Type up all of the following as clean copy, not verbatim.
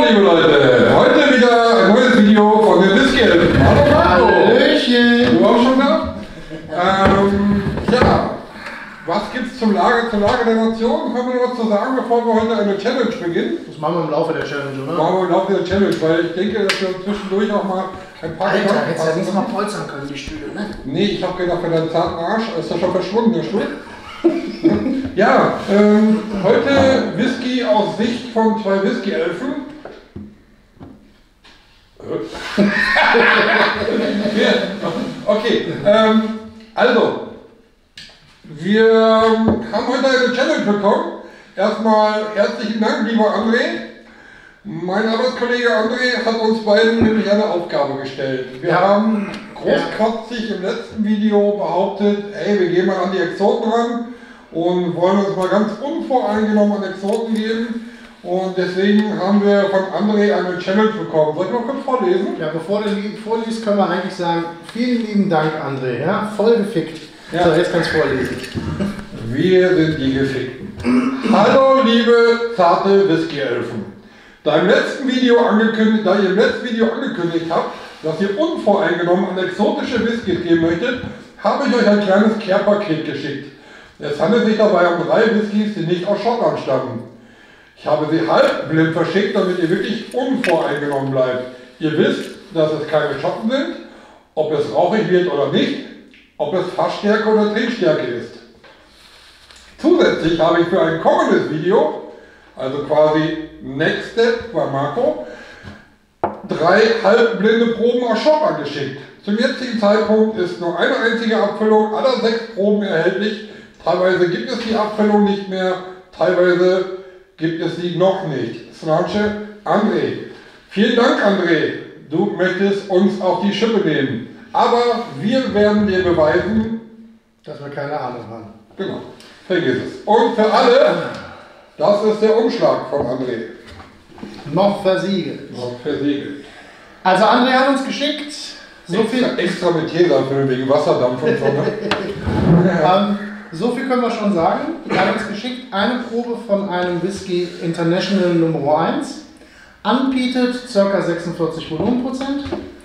liebe Leute, heute wieder ein neues Video von den Whisky-Elfen. Hallo Marco! Hallöchen! Du auch schon da? Ja, was gibt's zur Lage der Nation? Haben wir noch was zu sagen, bevor wir heute eine Challenge beginnen? Das machen wir im Laufe der Challenge, oder? Machen wir im Laufe der Challenge, weil ich denke, dass wir zwischendurch auch mal ein paar... Alter, hättest ja nicht mal polstern können, die Stühle, ne? Nee, ich habe gedacht, für deinen zarten Arsch ist ja schon verschwunden, der Stuhl. Ja, heute Whisky aus Sicht von zwei Whisky-Elfen. Okay, also, wir haben heute eine Challenge bekommen. Erstmal herzlichen Dank, lieber André. Mein Arbeitskollege André hat uns beiden nämlich eine Aufgabe gestellt. Wir haben großkotzig im letzten Video behauptet, ey, wir gehen mal an die Exoten ran und wollen uns mal ganz unvoreingenommen an Exoten geben. Und deswegen haben wir von André eine Challenge bekommen. Soll ich noch kurz vorlesen? Ja, bevor du vorliest, können wir eigentlich sagen, vielen lieben Dank, André. Ja, voll gefickt. Ja. So, jetzt kannst du vorlesen. Wir sind die Gefickten. Hallo liebe zarte Whisky-Elfen. Da ihr im letzten Video angekündigt habt, dass ihr unvoreingenommen an exotische Whiskys gehen möchtet, habe ich euch ein kleines Care-Paket geschickt. Es handelt sich dabei um 3 Whiskys, die nicht aus Schottland stammen. Ich habe sie halb blind verschickt, damit ihr wirklich unvoreingenommen bleibt. Ihr wisst, dass es keine Schotten sind, ob es rauchig wird oder nicht, ob es Fassstärke oder Trinkstärke ist. Zusätzlich habe ich für ein kommendes Video, also quasi Next Step bei Marco, 3 halbblinde Proben aus Schottland geschickt. Zum jetzigen Zeitpunkt ist nur eine einzige Abfüllung aller 6 Proben erhältlich. Teilweise gibt es die Abfüllung nicht mehr, teilweise gibt es sie noch nicht. Slanche André. Vielen Dank, André. Du möchtest uns auf die Schippe nehmen. Aber wir werden dir beweisen, dass wir keine Ahnung haben. Genau, vergiss es. Und für alle, das ist der Umschlag von André. Noch versiegelt. Noch versiegelt. Also André hat uns geschickt, so viel... Extra mit Tesafilm wegen Wasserdampf und so. Ne? So viel können wir schon sagen. Er hat uns geschickt eine Probe von einem Whisky International Nummer 1. Unpeated, ca. 46 Volumenprozent.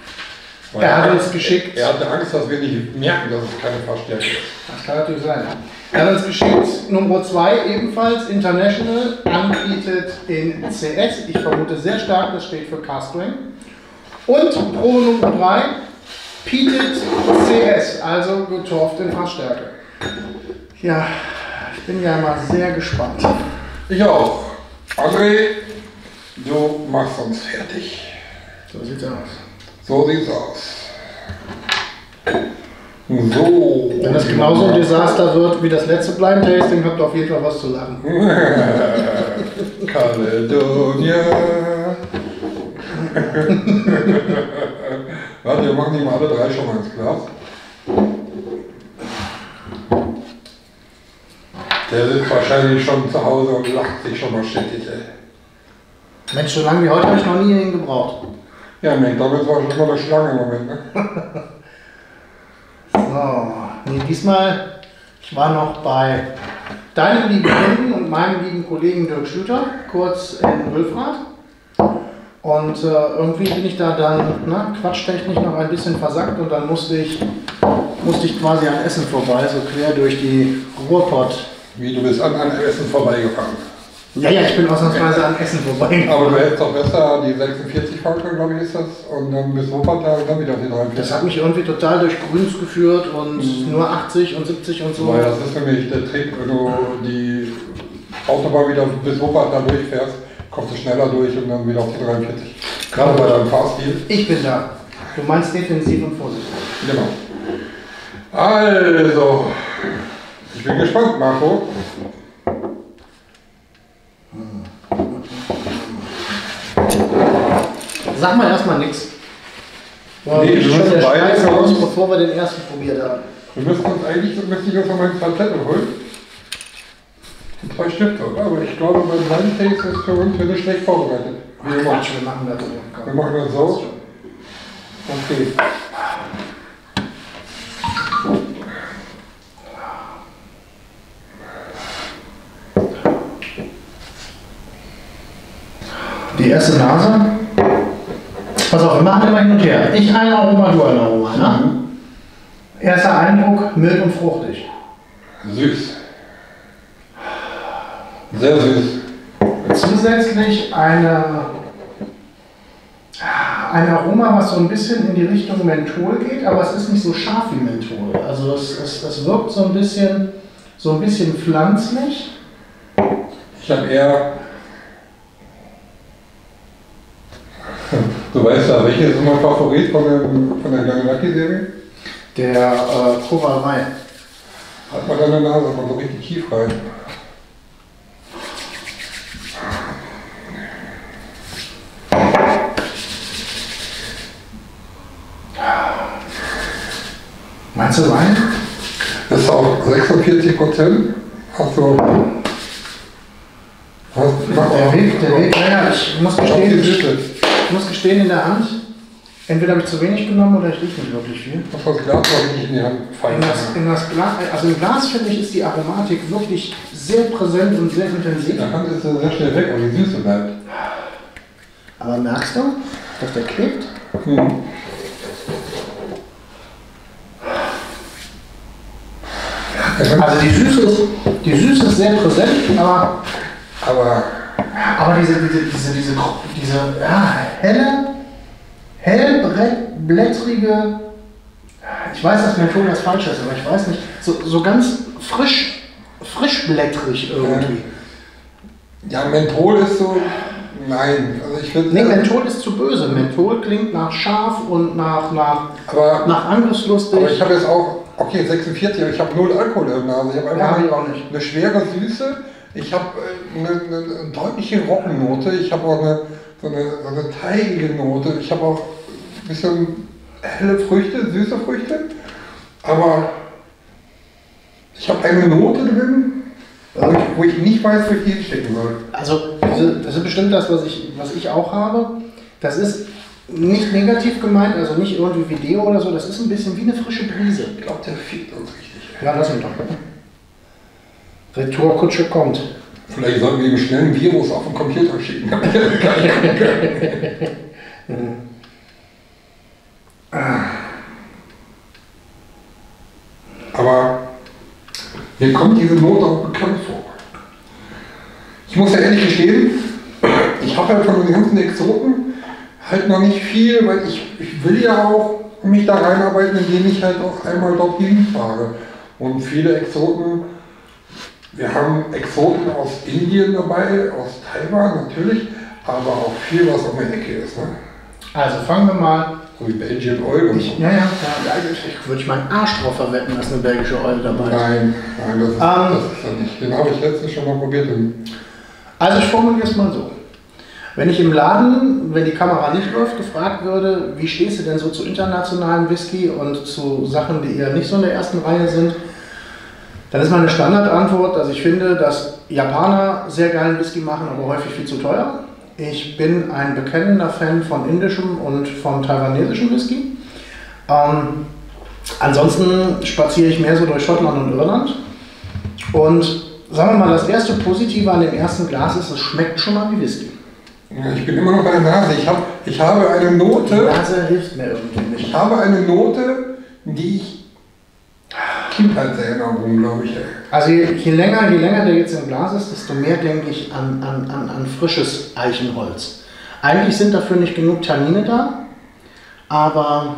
Er hat uns geschickt... Er hatte Angst, dass wir nicht merken, dass es keine Fassstärke ist. Das kann natürlich sein. Er hat uns geschickt Nummer 2, ebenfalls International, Unpeated in CS. Ich vermute sehr stark, das steht für Cask-Strength. Und Probe Nummer 3, Peated CS, also getorft in Fassstärke. Ja, ich bin ja mal sehr gespannt. Ich auch. André, du machst uns fertig. So sieht's aus. So sieht's aus. So. Wenn das genauso ein Desaster wird wie das letzte Blind Tasting, habt ihr auf jeden Fall was zu lachen. Caledonia. Warte, wir machen die mal alle 3 schon mal ins Glas. Der sitzt wahrscheinlich schon zu Hause und lacht sich schon mal schättig, ey. Mensch, so lange wie heute habe ich noch nie ihn gebraucht. Ja, McDonalds war schon mal eine Schlange im Moment, ne? So, nee, diesmal, ich war noch bei deinem lieben Kunden und meinem lieben Kollegen Dirk Schlüter, kurz in Wülfrath. Und irgendwie bin ich da dann quatschtechnisch noch ein bisschen versackt und dann musste ich quasi an Essen vorbei, so quer durch die Ruhrpott. Wie, du bist an Essen vorbeigefahren? Ja, ich bin ausnahmsweise an Essen vorbeigefahren. Aber du hättest doch besser die 46 fahren können, glaube ich, ist das. Und dann bis Wuppertal und dann wieder die 43. Das hat mich irgendwie total durch Grüns geführt und nur 80 und 70 und so. Weil das ist nämlich der Trick, wenn du die Autobahn wieder bis Wuppertal durchfährst, kommst du schneller durch und dann wieder auf die 43. Gerade bei deinem Fahrstil. Ich bin da. Du meinst defensiv und vorsichtig. Genau. Also, ich bin gespannt, Marco. Sag mal erstmal nichts. Nee, wir müssen der beide Scheiß raus, uns- bevor wir den ersten probiert haben. Wir müssen uns eigentlich noch mal 2 Zettel holen. 2 Stifte, oder? Aber ich glaube, beim Blind Taste ist für uns nicht schlecht vorbereitet. Wie immer. Quatsch, wir machen das so. Wir machen das so. Okay. Die erste Nase. Pass auf, wir machen immer hin und her. Ich ein Aroma, du ein Aroma. Ne? Erster Eindruck, mild und fruchtig. Süß. Sehr süß. Zusätzlich ein Aroma, was so ein bisschen in die Richtung Menthol geht, aber es ist nicht so scharf wie Menthol. Also es wirkt so ein bisschen pflanzlich. Ich habe eher... Du weißt ja, welcher ist mein Favorit von der Gangelaki-Serie? Der Kovalwei. Hat man deine Nase, aber so richtig tief rein. Meinst du Wein? Das ist auch 46%. Achso. Der Weg, naja, ich muss gestehen, in der Hand, entweder habe ich zu wenig genommen oder ich rieche nicht wirklich viel. Das Glas habe ich in die Hand fallen. Also im Glas, finde ich, ist die Aromatik wirklich sehr präsent und sehr intensiv. In der Hand ist er sehr schnell weg, aber die Süße bleibt. Aber merkst du, dass der klebt? Mhm. Also die Süße ist sehr präsent, aber diese hellblättrige, ich weiß, dass Menthol das falsch ist, aber ich weiß nicht, so ganz frischblättrig irgendwie. Ja, Menthol ist so, nein, also ich finde... Nee, Menthol ist zu böse. Menthol klingt nach scharf und nach angriffslustig. Aber ich habe jetzt auch, okay, 46, aber ich habe 0 Alkohol in der Nase. Ich habe einfach eine schwere Süße, ich habe eine deutliche Roggennote, ich habe auch so eine teigige Note, ich habe auch ein bisschen helle Früchte, süße Früchte, aber ich habe eine Note drin, wo ich nicht weiß, wo ich die stecken soll. Also das ist bestimmt das, was ich auch habe. Das ist nicht negativ gemeint, also nicht irgendwie Video oder so, das ist ein bisschen wie eine frische Brise. Ich glaube, der fickt uns richtig. Ja, lass ihn doch. Retourkutsche kommt. Vielleicht sollten wir ihm schnell ein Virus auf den Computer schicken. Aber mir kommt diese Note auch bekannt vor. Ich muss ja ehrlich gestehen, ich habe halt von den ganzen Exoten halt noch nicht viel, weil ich will ja auch mich da reinarbeiten, indem ich halt auch einmal dorthin fahre. Und viele Exoten, wir haben Exoten aus Indien dabei, aus Taiwan natürlich, aber auch viel, was auf der Ecke ist. Ne? Also fangen wir mal. So wie Belgian Oil und so. Ich würde meinen Arsch drauf verwetten, dass eine belgische Oil dabei ist. Nein, das ist ja nicht. Den habe ich letztens schon mal probiert. Also ich formuliere es mal so. Wenn ich im Laden, wenn die Kamera nicht läuft, gefragt würde, wie stehst du denn so zu internationalen Whisky und zu Sachen, die eher nicht so in der ersten Reihe sind, dann ist meine Standardantwort, dass ich finde, dass Japaner sehr geilen Whisky machen, aber häufig viel zu teuer. Ich bin ein bekennender Fan von indischem und von taiwanesischem Whisky. Ansonsten spaziere ich mehr so durch Schottland und Irland. Und sagen wir mal, das erste Positive an dem ersten Glas ist, es schmeckt schon mal wie Whisky. Ja, ich bin immer noch bei der Nase. Ich habe eine Note. Die Nase hilft mir irgendwie nicht. Ich habe eine Note, die ich Kindheitserinnerung, glaube ich. Also je länger der jetzt im Glas ist, desto mehr denke ich an frisches Eichenholz. Eigentlich sind dafür nicht genug Tannine da, aber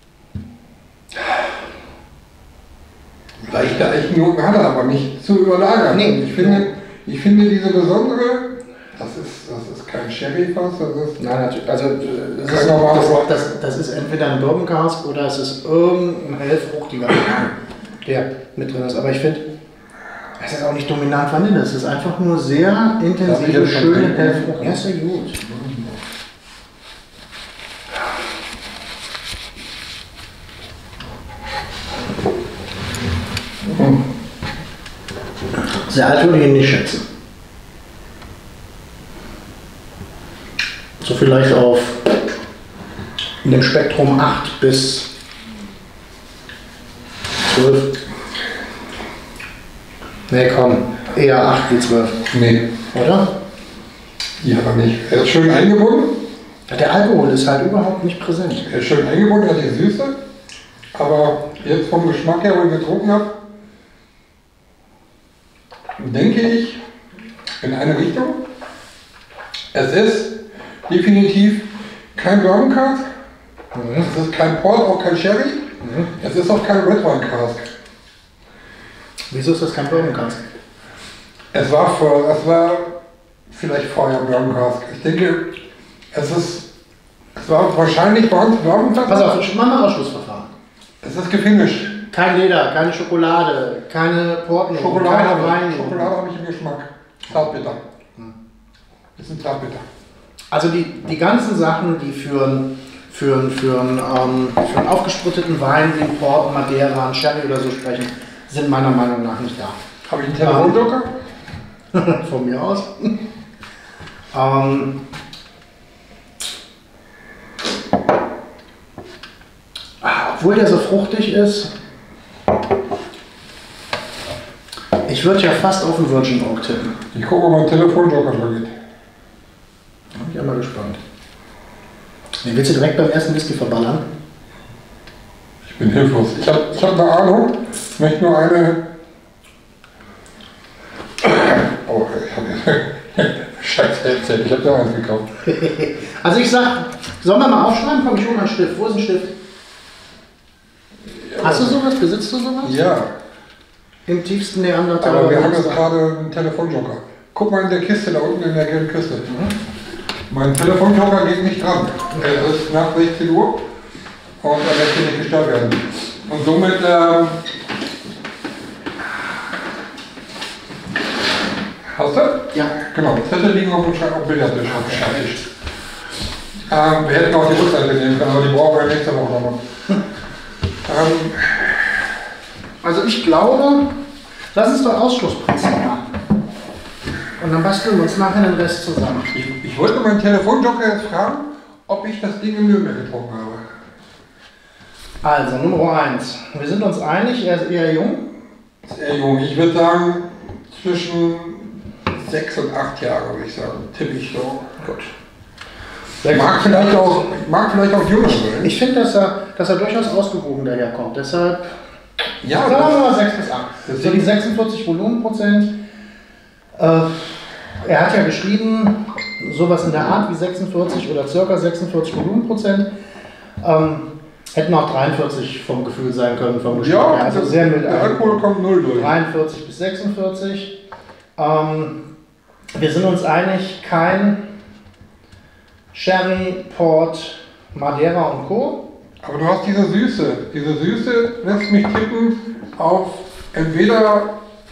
leichte Eichennoten hat er aber nicht zu überlagern. Nee. Ich finde diese besondere, das ist kein Sherry-Fass, das ist... Nein, natürlich. Also das ist entweder ein Bourbon Cask oder es ist irgendein hellfruchtiger Wein, der mit drin ist. Aber ich finde, es ist auch nicht dominant Vanille, es ist einfach nur sehr intensive, schöne Hellfrucht. Ja, ist ja gut. Sehr alt würde ich ihn nicht schätzen. So vielleicht auf dem Spektrum 8 bis 12. Ne, komm, eher 8 wie 12. Nee. Oder? Ja, aber nicht. Er ist schön eingebunden. Der Alkohol ist halt überhaupt nicht präsent. Er ist schön eingebunden, hat die Süße. Aber jetzt vom Geschmack her, wo ich getrunken habe, denke ich in eine Richtung. Es ist definitiv kein Bourbon Cask. Es ist kein Port, auch kein Sherry. Es ist auch kein Red Wine Cask. Wieso ist das kein Bourbon Cask? Es war vielleicht vorher Bourbon Cask. Ich denke, es war wahrscheinlich bei uns Bourbon Cask. Pass auf, mach mal Ausschlussverfahren. Es ist gefinished. Kein Leder, keine Schokolade, keine Portnoten, Schokolade keine Wein. Schokolade habe ich im Geschmack. Zartbitter. Das ist ein Zartbitter. Also die ganzen Sachen, die für einen aufgespritteten Wein wie ein Port, Madeira, ein Sherry oder so sprechen, sind meiner Meinung nach nicht da. Habe ich einen Telefonjoker? Von mir aus. Obwohl der so fruchtig ist, ich würde ja fast auf den Virgin Oak tippen. Ich gucke, ob mein Telefonjoker schon geht. Bin ich einmal gespannt. Den willst du direkt beim ersten Whisky verballern? Ich bin hilflos. Ich hab eine Ahnung. Ich möchte nur eine. Oh, ich habe Scheiße erzählt. Ich habe da eins gekauft. Also ich sag, sollen wir mal aufschreiben? Komm, ich hol mal einen Stift. Wo ist ein Stift? Ja, hast du sowas? Besitzt du sowas? Ja. Im tiefsten Neandertaler. Aber wir haben jetzt gerade einen Telefonjoker. Guck mal in der Kiste da unten in der gelben Kiste. Mein Telefonjoker geht nicht dran. Es ist nach 16 Uhr und er möchte nicht gestört werden. Und somit hast du? Ja. Genau, Zettel liegen auf dem Billardtisch. Wir hätten auch die Rückseite nehmen können, aber die brauchen wir nächste Woche noch. Also ich glaube, lass uns doch Ausschlussprinzip machen. Und dann basteln wir uns nachher den Rest zusammen. Ich wollte meinen Telefonjoker jetzt fragen, ob ich das Ding in Nürnberg getrunken habe. Also, Nummer 1. Wir sind uns einig, er ist eher jung. Sehr jung. Ich würde sagen, zwischen 6 und 8 Jahre, würde ich sagen. Tippe ich so. Gut. Mag vielleicht auch jünger sein. Ich finde, dass er durchaus ausgewogen daherkommt. Deshalb Ja, sagen wir mal 6 bis 8. das So die 46 Volumenprozent. Er hat ja geschrieben, sowas in der Art wie 46 oder circa 46 Volumenprozent. Hätten auch 43 vom Gefühl sein können, vom Geschmack her. Also sehr mild. Der Alkohol kommt 0 durch. 43 bis 46. Wir sind uns einig, kein Sherry, Port, Madeira und Co. Aber du hast diese Süße. Diese Süße lässt mich tippen auf entweder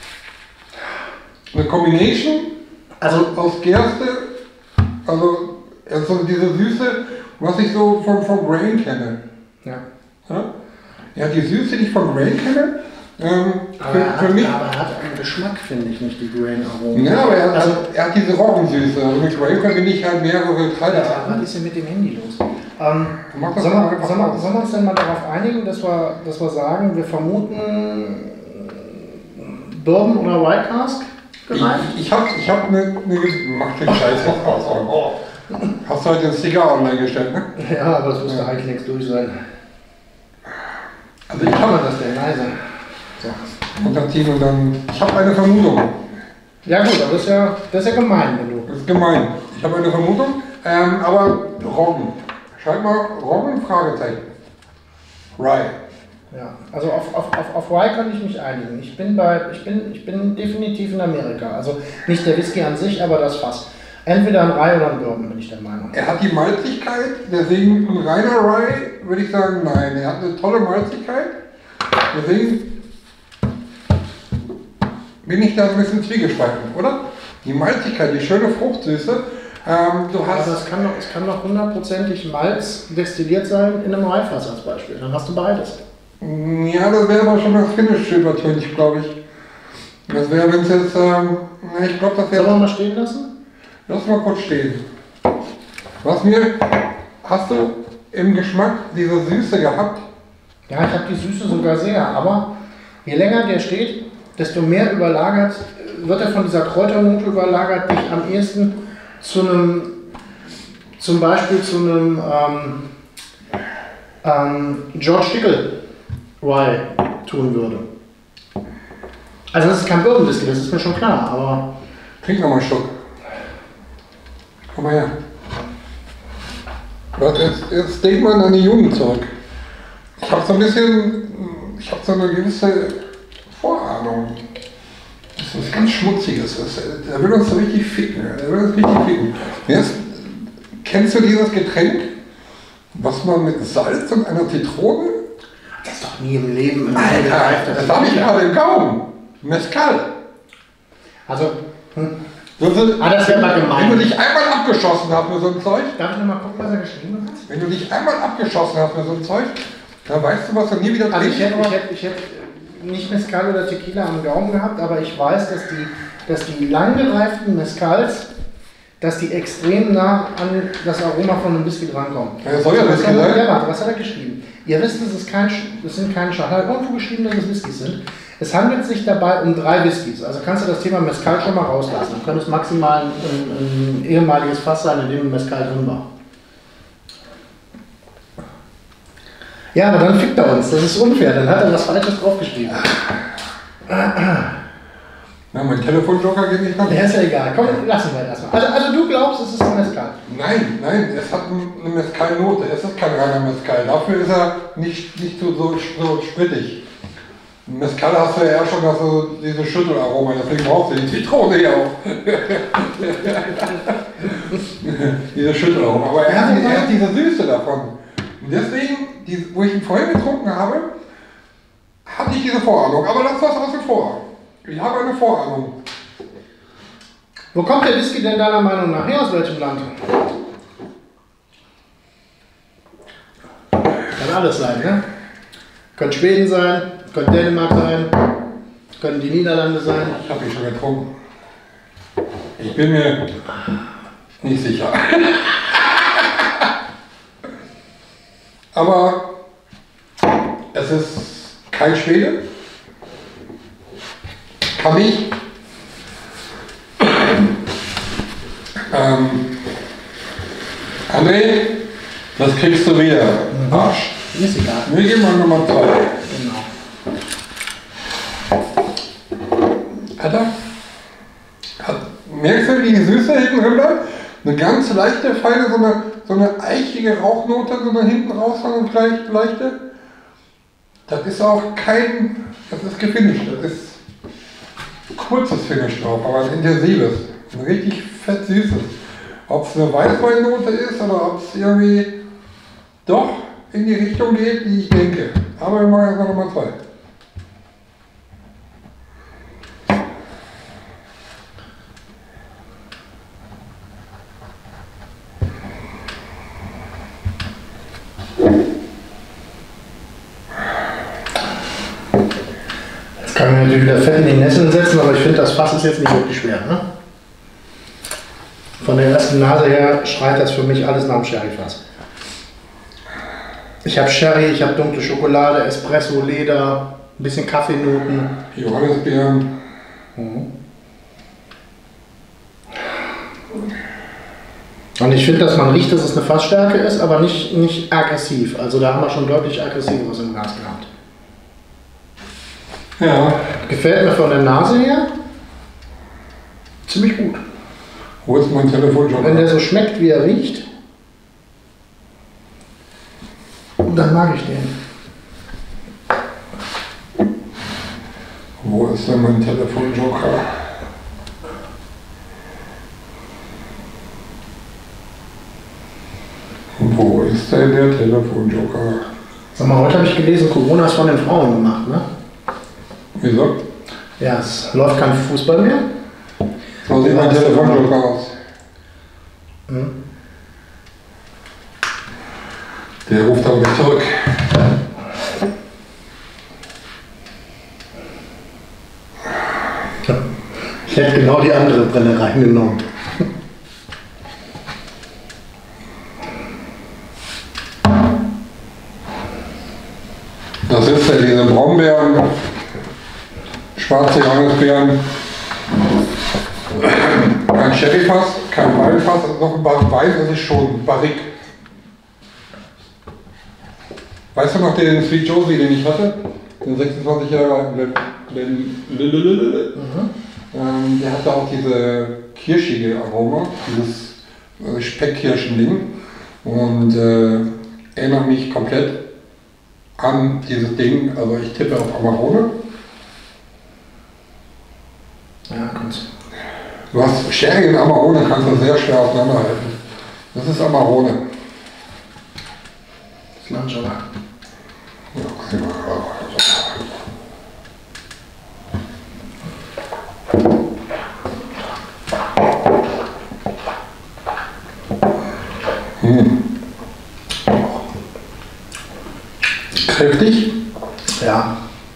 eine Combination aus Gerste, also diese Süße, was ich so vom Grain kenne. Ja. Ja, die Süße, die ich vom Grain kenne, für mich. Aber er hat einen Geschmack, finde ich, nicht die Grain-Aromen. Ja, aber er hat diese Roggensüße. Also mit Grain verbinde ich halt mehrere Teile. Was ist denn mit dem Handy los? Mach das Sollen mal einfach aus. wir uns denn mal darauf einigen, dass wir sagen, wir vermuten Bourbon oder Rye Cask? Ich hab eine mach den Scheiß jetzt aus. Hast du heute den Sticker online gestellt, ne? Ja, aber es müsste eigentlich nichts durch sein. Also ich habe das denn leise. So. unterziehen und dann. Ich habe eine Vermutung. Ja gut, aber das ist ja gemein, wenn du. Das ist gemein. Ich habe eine Vermutung, aber Roggen. Schreib mal Roggen, Fragezeichen. Rye. Ja, also auf Rye kann ich mich einigen. Ich bin definitiv in Amerika. Also nicht der Whisky an sich, aber das Fass. Entweder ein Rye oder ein Bourbon, bin ich der Meinung. Er hat die Malzigkeit, deswegen ein reiner Rye würde ich sagen, nein. Er hat eine tolle Malzigkeit, deswegen bin ich da ein bisschen zwiegespalten, oder? Die Malzigkeit, die schöne Fruchtsüße. Du hast. Aber es kann doch hundertprozentig Malz destilliert sein in einem Rye-Fass als Beispiel. Dann hast du beides. Ja, das wäre aber schon das Finish übertönig, glaube ich. Das wäre, wenn es jetzt. Ich glaube, das wäre. Sollen wir mal stehen lassen? Lass mal kurz stehen. Hast du im Geschmack diese Süße gehabt? Ja, ich habe die Süße sogar sehr, aber je länger der steht, desto mehr überlagert, wird er von dieser Kräuternote überlagert, die ich am ehesten zum Beispiel zu einem George Dickel Rye tun würde. Also das ist kein Bourbon Whisky, das ist mir schon klar, aber... Trink noch mal einen Schluck. Komm mal her. Jetzt denk mal an die Jugend zurück. Ich habe so eine gewisse Vorahnung. Das ist was ganz Schmutziges. Der will uns so richtig ficken. Jetzt, kennst du dieses Getränk, was man mit Salz und einer Zitrone? Das ist doch nie im Leben. Alter, das habe ich gerade im Gaumen. Mezcal. Also, das wäre mal gemein. Wenn du dich einmal abgeschossen hast mit so einem Zeug. Darf ich nochmal gucken, was er geschrieben hat? Wenn du dich einmal abgeschossen hast mit so einem Zeug, dann weißt du, was du nie wieder trinkst. Also ich hätte nicht Mezcal oder Tequila am Gaumen gehabt, aber ich weiß, dass die lang gereiften Mezcals, dass die extrem nah an das Aroma von einem Whisky drankommen. Ja, soll ja Whisky sein. Ja, warte, was hat er geschrieben? Ihr wisst, das sind keine Schalen. Er hat irgendwo geschrieben, dass es Whiskys sind. Es handelt sich dabei um 3 Whiskys. Also kannst du das Thema Mezcal schon mal rauslassen. Dann könnte es maximal ein ehemaliges Fass sein, in dem Mezcal drin war. Ja, aber dann fickt er uns. Das ist unfair. Dann hat er was Falsches draufgeschrieben. Na, mein Telefonjoker geht nicht nach. Ja, ist ja egal. Komm, lassen wir erstmal. Also du glaubst, es ist ein Mezcal? Nein, es hat eine Mezcal-Note. Es ist kein reiner Mezcal. Dafür ist er nicht so sprittig. Mezcal hast du ja schon so diese Schüttelaroma, deswegen brauchst du die Zitrone hier auch. Diese Schüttelaroma. Aber er hat diese Süße davon. Und deswegen, wo ich ihn vorher getrunken habe, hatte ich diese Vorahnung. Aber das war außen vor. Ich habe eine Vorahnung. Wo kommt der Whisky denn deiner Meinung nach her? Aus welchem Land? Kann alles sein, ne? Könnte Schweden sein, könnte Dänemark sein, könnten die Niederlande sein. Ich habe ihn schon getrunken. Ich bin mir nicht sicher. Aber es ist kein Schwede. Kann ich. André, das kriegst du wieder. Arsch. Ist egal. Wir geben mal Nummer 2. Genau. Merkst du die Süße hinten rüber? Eine ganz leichte, feine, so eine eichige Rauchnote, so eine hinten raus, so eine leichte. Das ist auch das ist gefinisht, das ist kurzes Finish drauf, aber ein intensives, ein richtig fett süßes. Ob es eine Weißweinnote ist oder ob es irgendwie doch in die Richtung geht, die ich denke. Aber wir machen erstmal Nummer 2. Jetzt kann man natürlich wieder Fett in die Nesseln setzen, aber ich finde, das Fass ist jetzt nicht wirklich schwer. Ne? Von der ersten Nase her schreit das für mich alles nach dem Sherryfass. Ich habe Sherry, ich habe dunkle Schokolade, Espresso, Leder, ein bisschen Kaffeenoten. Johannisbeeren. Und ich finde, dass man riecht, dass es eine Fassstärke ist, aber nicht aggressiv. Also da haben wir schon deutlich aggressiveres im Glas gehabt. Ja. Gefällt mir von der Nase her ziemlich gut. Wo ist mein Telefonjoker? Wenn der so schmeckt, wie er riecht, dann mag ich den. Wo ist denn mein Telefonjoker? Wo ist denn der Telefonjoker? Sag mal, heute habe ich gelesen, Corona ist von den Frauen gemacht, ne? Wieso? Ja, es läuft kein Fußball mehr. So sieht mein Telefonjoker aus. Hm? Der ruft aber nicht zurück. Ich hätte genau die andere Brille reingenommen. Das ist ja diese Brombeeren, schwarze Johannisbeeren, kein Sherryfass, kein Weinfass, also noch ein Wein ist es schon, Barrique. Weißt du noch den Sweet Josie, den ich hatte? Den 26 Jahre alten der hatte auch diese kirschige Aroma, dieses Speckkirschen-Ding. Und erinnert mich komplett an dieses Ding. Also ich tippe auf Amarone. Ja, gut. Du hast Sherry und Amarone, kannst du sehr schwer auseinanderhalten. Das ist Amarone. Das Langeola. Kräftig? Ja.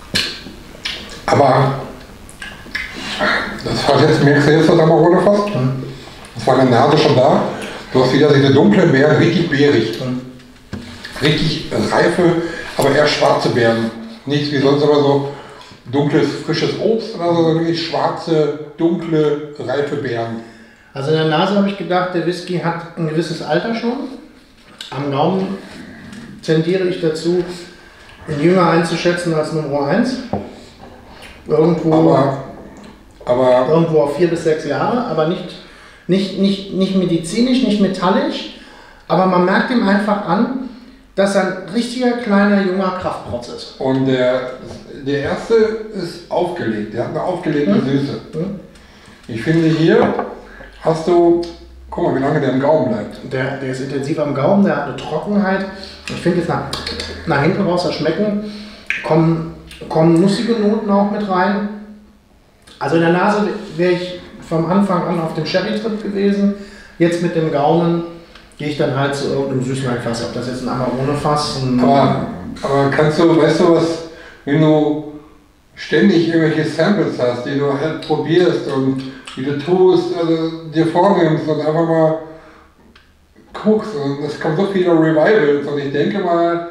Aber das war jetzt, merkst du jetzt das Amarone fast? Das war in der Nase schon da. Du hast wieder diese dunklen Beeren, richtig beerig. Richtig reife, aber eher schwarze Beeren. Nichts wie sonst aber so dunkles, frisches Obst oder so, sondern wirklich schwarze, dunkle, reife Beeren. Also in der Nase habe ich gedacht, der Whisky hat ein gewisses Alter schon. Am Gaumen tendiere ich dazu, ihn jünger einzuschätzen als Nummer 1. Irgendwo auf 4 bis 6 Jahre, aber nicht medizinisch, nicht metallisch. Aber man merkt ihm einfach an, dass er ein richtiger kleiner junger Kraftprotz ist. Und der erste ist aufgelegt, der hat eine aufgelegte Süße. Ich finde hier hast du, guck mal wie lange der im Gaumen bleibt. Der ist intensiv am Gaumen, der hat eine Trockenheit. Ich finde jetzt nach hinten raus das Schmecken, kommen nussige Noten auch mit rein. Also in der Nase wäre ich vom Anfang an auf dem Sherry-Trip gewesen. Jetzt mit dem Gaumen gehe ich dann halt zu irgendeinem Süßweinfass, ob das jetzt ein Amarone-Fass ist. Aber weißt du was, wenn du ständig irgendwelche Samples hast, die du halt probierst und wie du tust, also dir vornimmst und einfach mal guckst und es kommt so viele Revivals und ich denke mal,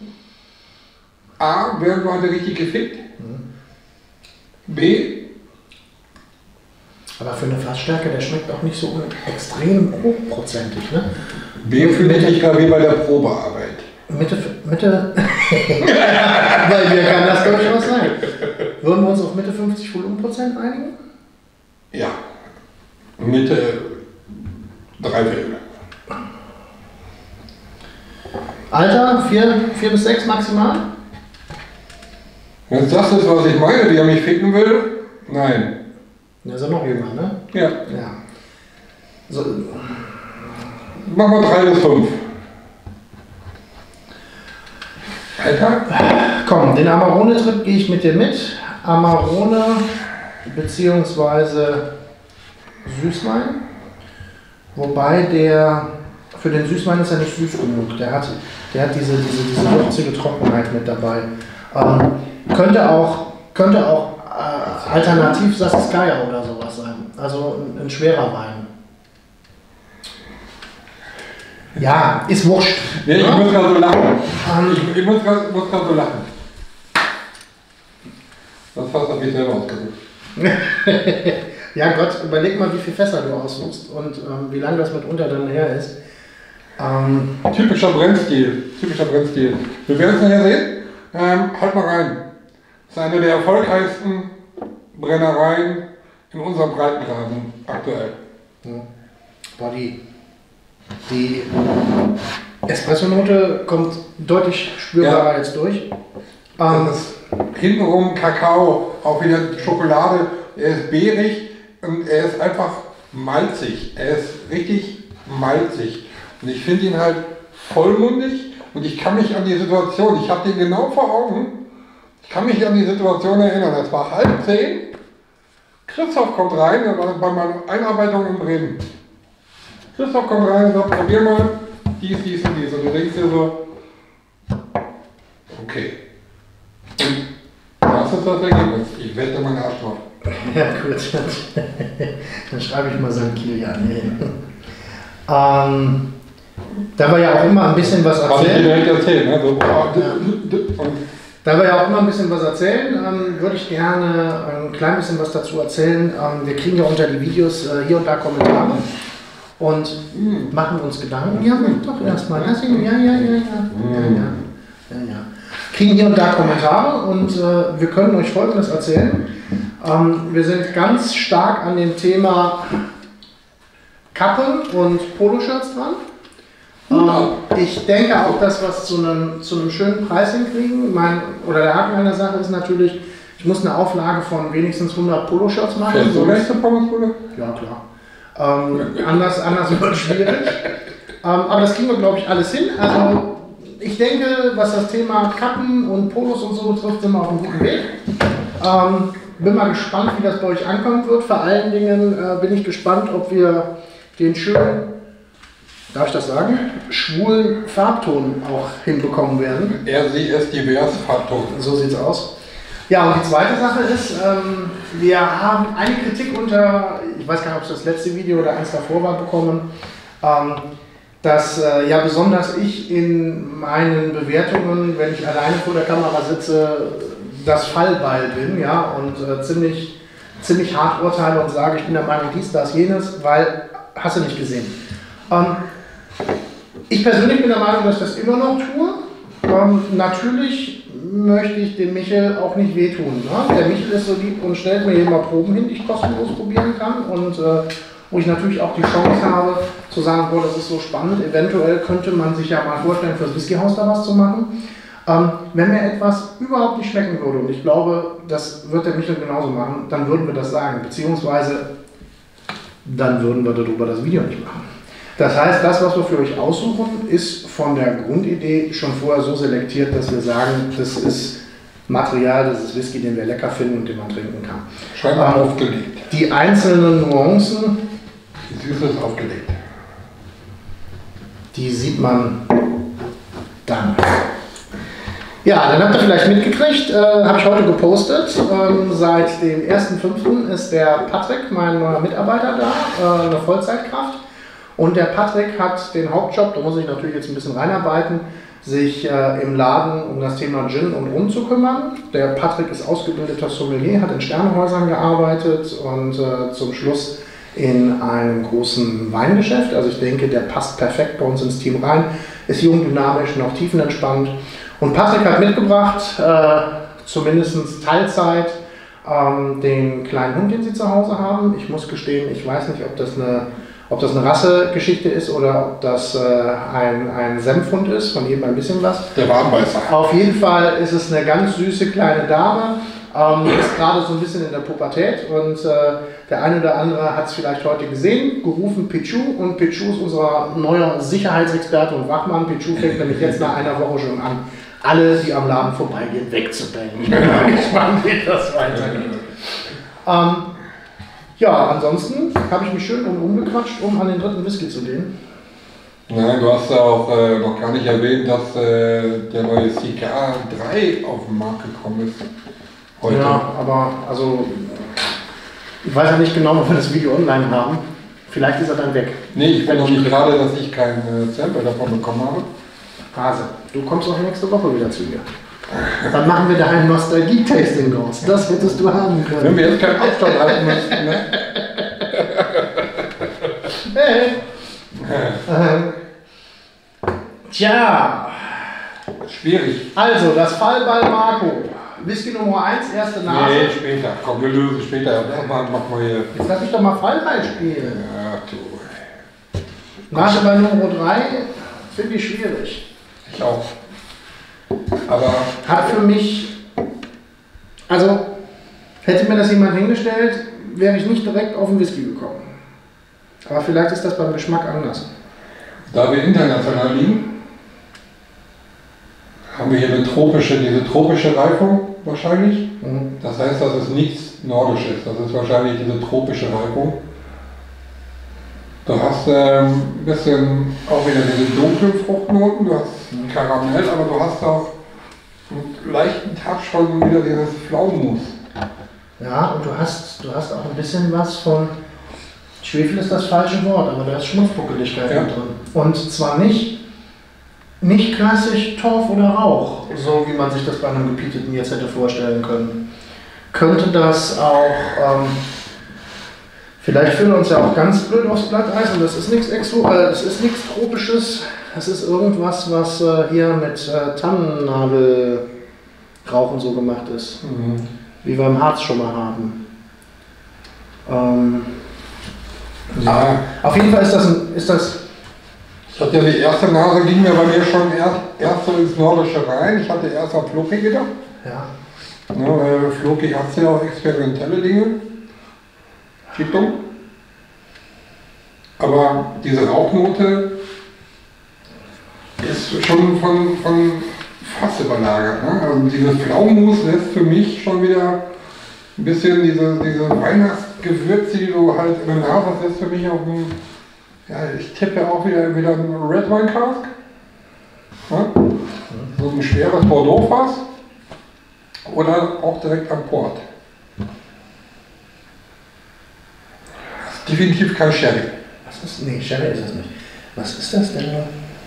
A, werden wir heute richtig gefickt, B, aber für eine Fassstärke, der schmeckt auch nicht so extrem hochprozentig, ne? B fühle ich mich gerade wie bei der Probearbeit. Mitte, weil mir kann das durchaus sein. Würden wir uns auf Mitte 50 Volumenprozent einigen? Ja, Mitte 3 Viertel. Alter, 4 bis 6 maximal? Wenn das ist, was ich meine, wie er mich ficken will, nein. Der ist ja noch jünger, ne? Ja. So. Mach mal 3 bis 5. Alter? Komm, den Amarone-Trip gehe ich mit dir mit. Amarone bzw. Süßwein. Wobei der für den Süßwein ist er nicht süß genug. Der hat diese würzige Trockenheit mit dabei. Könnte auch alternativ Sassiskaya oder sowas sein. Also ein schwerer Wein. Ja, ist wurscht. Nee, ich muss gerade so lachen. Ich muss gerade so lachen. Das Fass habe ich selber ausgesucht. Ja Gott, überleg mal, wie viele Fässer du aussuchst und wie lange das mitunter dann her ist. Typischer Brennstil. Wir werden es nachher sehen. Halt mal rein. Das ist eine der erfolgreichsten Brennereien in unserem Breitengraden aktuell. Boah, die Espresso-Note kommt deutlich spürbarer jetzt durch. Das ist hintenrum Kakao, auch wieder Schokolade. Er ist beerig und er ist einfach malzig. Er ist richtig malzig. Und ich finde ihn halt vollmundig und ich kann mich an die Situation, ich habe den genau vor Augen, ich kann mich an die Situation erinnern. Es war 9:30, Christoph kommt rein, das war bei meiner Einarbeitung in Bremen. Christoph kommt rein und sagt, probier mal dies und dies. Und du denkst dir so, okay. Und das ist das Ergebnis. Ich wette meinen Arsch drauf. Ja gut, dann schreibe ich mal St. Kilian hin. Da wir ja auch immer ein bisschen was Was ich dir erzählen. direkt erzählen, ne? So, Da wir ja auch immer ein bisschen was erzählen, würde ich gerne ein klein bisschen was dazu erzählen. Wir kriegen ja unter die Videos hier und da Kommentare. und machen uns Gedanken. Ja, doch erstmal. Ja. Kriegen hier und da Kommentare und wir können euch Folgendes erzählen. Wir sind ganz stark an dem Thema Kappen und Poloshirts dran. Ich denke auch, dass wir es zu einem schönen Preis hinkriegen. Der Haken einer Sache ist natürlich, ich muss eine Auflage von wenigstens 100 Poloshirts machen. Fährst du nächste Pommesbude? Ja, klar. Anders wird es schwierig. Aber das kriegen wir, glaube ich, alles hin. Also ich denke, was das Thema Kappen und Polos und so betrifft, sind wir auf einem guten Weg. Bin mal gespannt, wie das bei euch ankommen wird. Vor allen Dingen bin ich gespannt, ob wir den schönen, darf ich das sagen, schwulen Farbton auch hinbekommen werden. RCS divers Farbton. So sieht's aus. Ja, und die zweite Sache ist, wir haben eine Kritik unter, ich weiß gar nicht, ob es das letzte Video oder eins davor war, bekommen, dass ja besonders ich in meinen Bewertungen, wenn ich alleine vor der Kamera sitze, das Fallbeil bin, ja, und ziemlich hart urteile und sage, ich bin der Meinung, dies, das, jenes, weil, hast du nicht gesehen. Ich persönlich bin der Meinung, dass ich das immer noch tue. Natürlich möchte ich dem Michel auch nicht wehtun. Ne? Der Michel ist so lieb und stellt mir hier mal Proben hin, die ich kostenlos probieren kann und wo ich natürlich auch die Chance habe zu sagen, boah, das ist so spannend, eventuell könnte man sich ja mal vorstellen, fürs Whiskyhaus da was zu machen. Wenn mir etwas überhaupt nicht schmecken würde, und ich glaube, das wird der Michel genauso machen, dann würden wir das sagen, beziehungsweise dann würden wir darüber das Video nicht machen. Das heißt, das, was wir für euch aussuchen, ist von der Grundidee schon vorher so selektiert, dass wir sagen, das ist Material, das ist Whisky, den wir lecker finden und den man trinken kann. Scheinbar aufgelegt. Die einzelnen Nuancen, Die Süße ist aufgelegt. die sieht man dann. Ja, dann habt ihr vielleicht mitgekriegt, habe ich heute gepostet. Seit dem 1.5. ist der Patrick, mein neuer Mitarbeiter da, eine Vollzeitkraft. Und der Patrick hat den Hauptjob, da muss ich natürlich jetzt ein bisschen reinarbeiten, sich im Laden um das Thema Gin und Rum zu kümmern. Der Patrick ist ausgebildeter Sommelier, hat in Sternehäusern gearbeitet und zum Schluss in einem großen Weingeschäft. Also ich denke, der passt perfekt bei uns ins Team rein, ist jung, dynamisch, noch tiefenentspannt. Und Patrick hat mitgebracht, zumindest Teilzeit, den kleinen Hund, den sie zu Hause haben. Ich muss gestehen, ich weiß nicht, ob das eine Rassegeschichte ist oder ob das ein Senfhund ist, von jedem ein bisschen was. Der Warmbeißer. Auf jeden Fall ist es eine ganz süße kleine Dame, ist gerade so ein bisschen in der Pubertät und der eine oder andere hat es vielleicht heute gesehen, gerufen Pichu, und Pichu ist unser neuer Sicherheitsexperte und Wachmann. Pichu fängt nämlich jetzt nach einer Woche schon an, alle, die am Laden vorbeigehen, wegzubellen. Ich bin mal gespannt, wie das weitergeht. Ja, ansonsten habe ich mich schön umgequatscht, um an den dritten Whisky zu gehen. Nein, du hast ja auch noch gar nicht erwähnt, dass der neue CK3 auf den Markt gekommen ist. Heute. Ja, aber also ich weiß ja nicht genau, ob wir das Video online haben. Vielleicht ist er dann weg. Nee, ich bin noch nicht gerade, dass ich kein Sample davon bekommen habe. Hase, du kommst auch nächste Woche wieder zu mir. Dann machen wir da ein Nostalgie-Tasting raus. Das hättest du haben können. Wenn wir jetzt keinen Abstand halten müssten, ne? Hey. Tja. Schwierig. Also, das Fallbeil Marco. Whisky Nummer 1, erste Nase. Nee, später. Komm, wir lösen später. Mach mal hier. Jetzt lass mich doch mal Fallbeil spielen. Ja, du. Nase bei Nummer 3 finde ich schwierig. Ich auch. Aber hat für mich, also hätte mir das jemand hingestellt, wäre ich nicht direkt auf den Whisky gekommen. Aber vielleicht ist das beim Geschmack anders. da wir international liegen, haben wir hier diese tropische Reifung wahrscheinlich. Mhm. Das heißt, das ist nichts Nordisches. Das ist wahrscheinlich diese tropische Reifung. Du hast ein bisschen auch wieder diese dunklen Fruchtnoten, du hast Karamell, aber du hast auch einen leichten Touch von wieder dieses Pflaumenmus. Ja, und du hast auch ein bisschen was von, Schwefel ist das falsche Wort, aber da ist Schmutzbuckeligkeit drin. Und zwar nicht klassisch Torf oder Rauch, so wie man sich das bei einem Gepieteten jetzt hätte vorstellen können. Könnte das auch Vielleicht führt er uns ja auch ganz blöd aufs Glatteis und das ist nichts das ist nichts Tropisches. Das ist irgendwas, was hier mit Tannennadelrauchen so gemacht ist. Mhm. Wie wir im Harz schon mal haben. Ja. Auf jeden Fall ist das. Ich hatte ja die erste Nase, ging mir bei mir schon erst so ins Nordische rein. Ich hatte erst an Floki gedacht. Ja. Ne, Floki hat ja auch experimentelle Dinge. Schickung. Aber diese Rauchnote ist schon von Fass überlagert. Ne? Also dieses Pflaumenmus lässt für mich schon wieder ein bisschen diese Weihnachtsgewürze, die du halt in der Nase hast, lässt für mich auch ein, ja, ich tippe auch wieder ein Red Wine Cask. Ne? So ein schweres Bordeaux-Fass. Oder auch direkt am Port. Das ist definitiv kein Sherry. Nee, Sherry ist es nicht. Was ist das denn?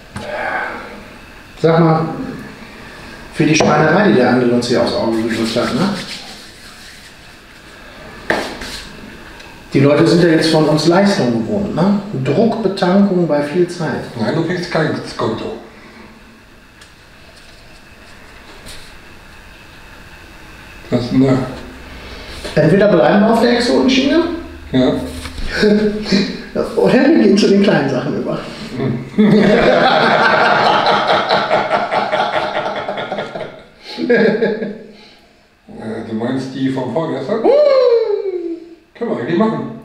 Sag mal, für die Schweinerei, die der andere uns hier aufs Auge gedrückt hat, ne? Die Leute sind ja jetzt von uns Leistung gewohnt, ne? Druckbetankung bei viel Zeit. Nein, du kriegst kein Konto. Was ist denn da? Entweder bleiben wir auf der Exotenschiene, Ja. oder wir gehen zu den kleinen Sachen über. Du meinst die vom Vorgestern? Können wir eigentlich machen.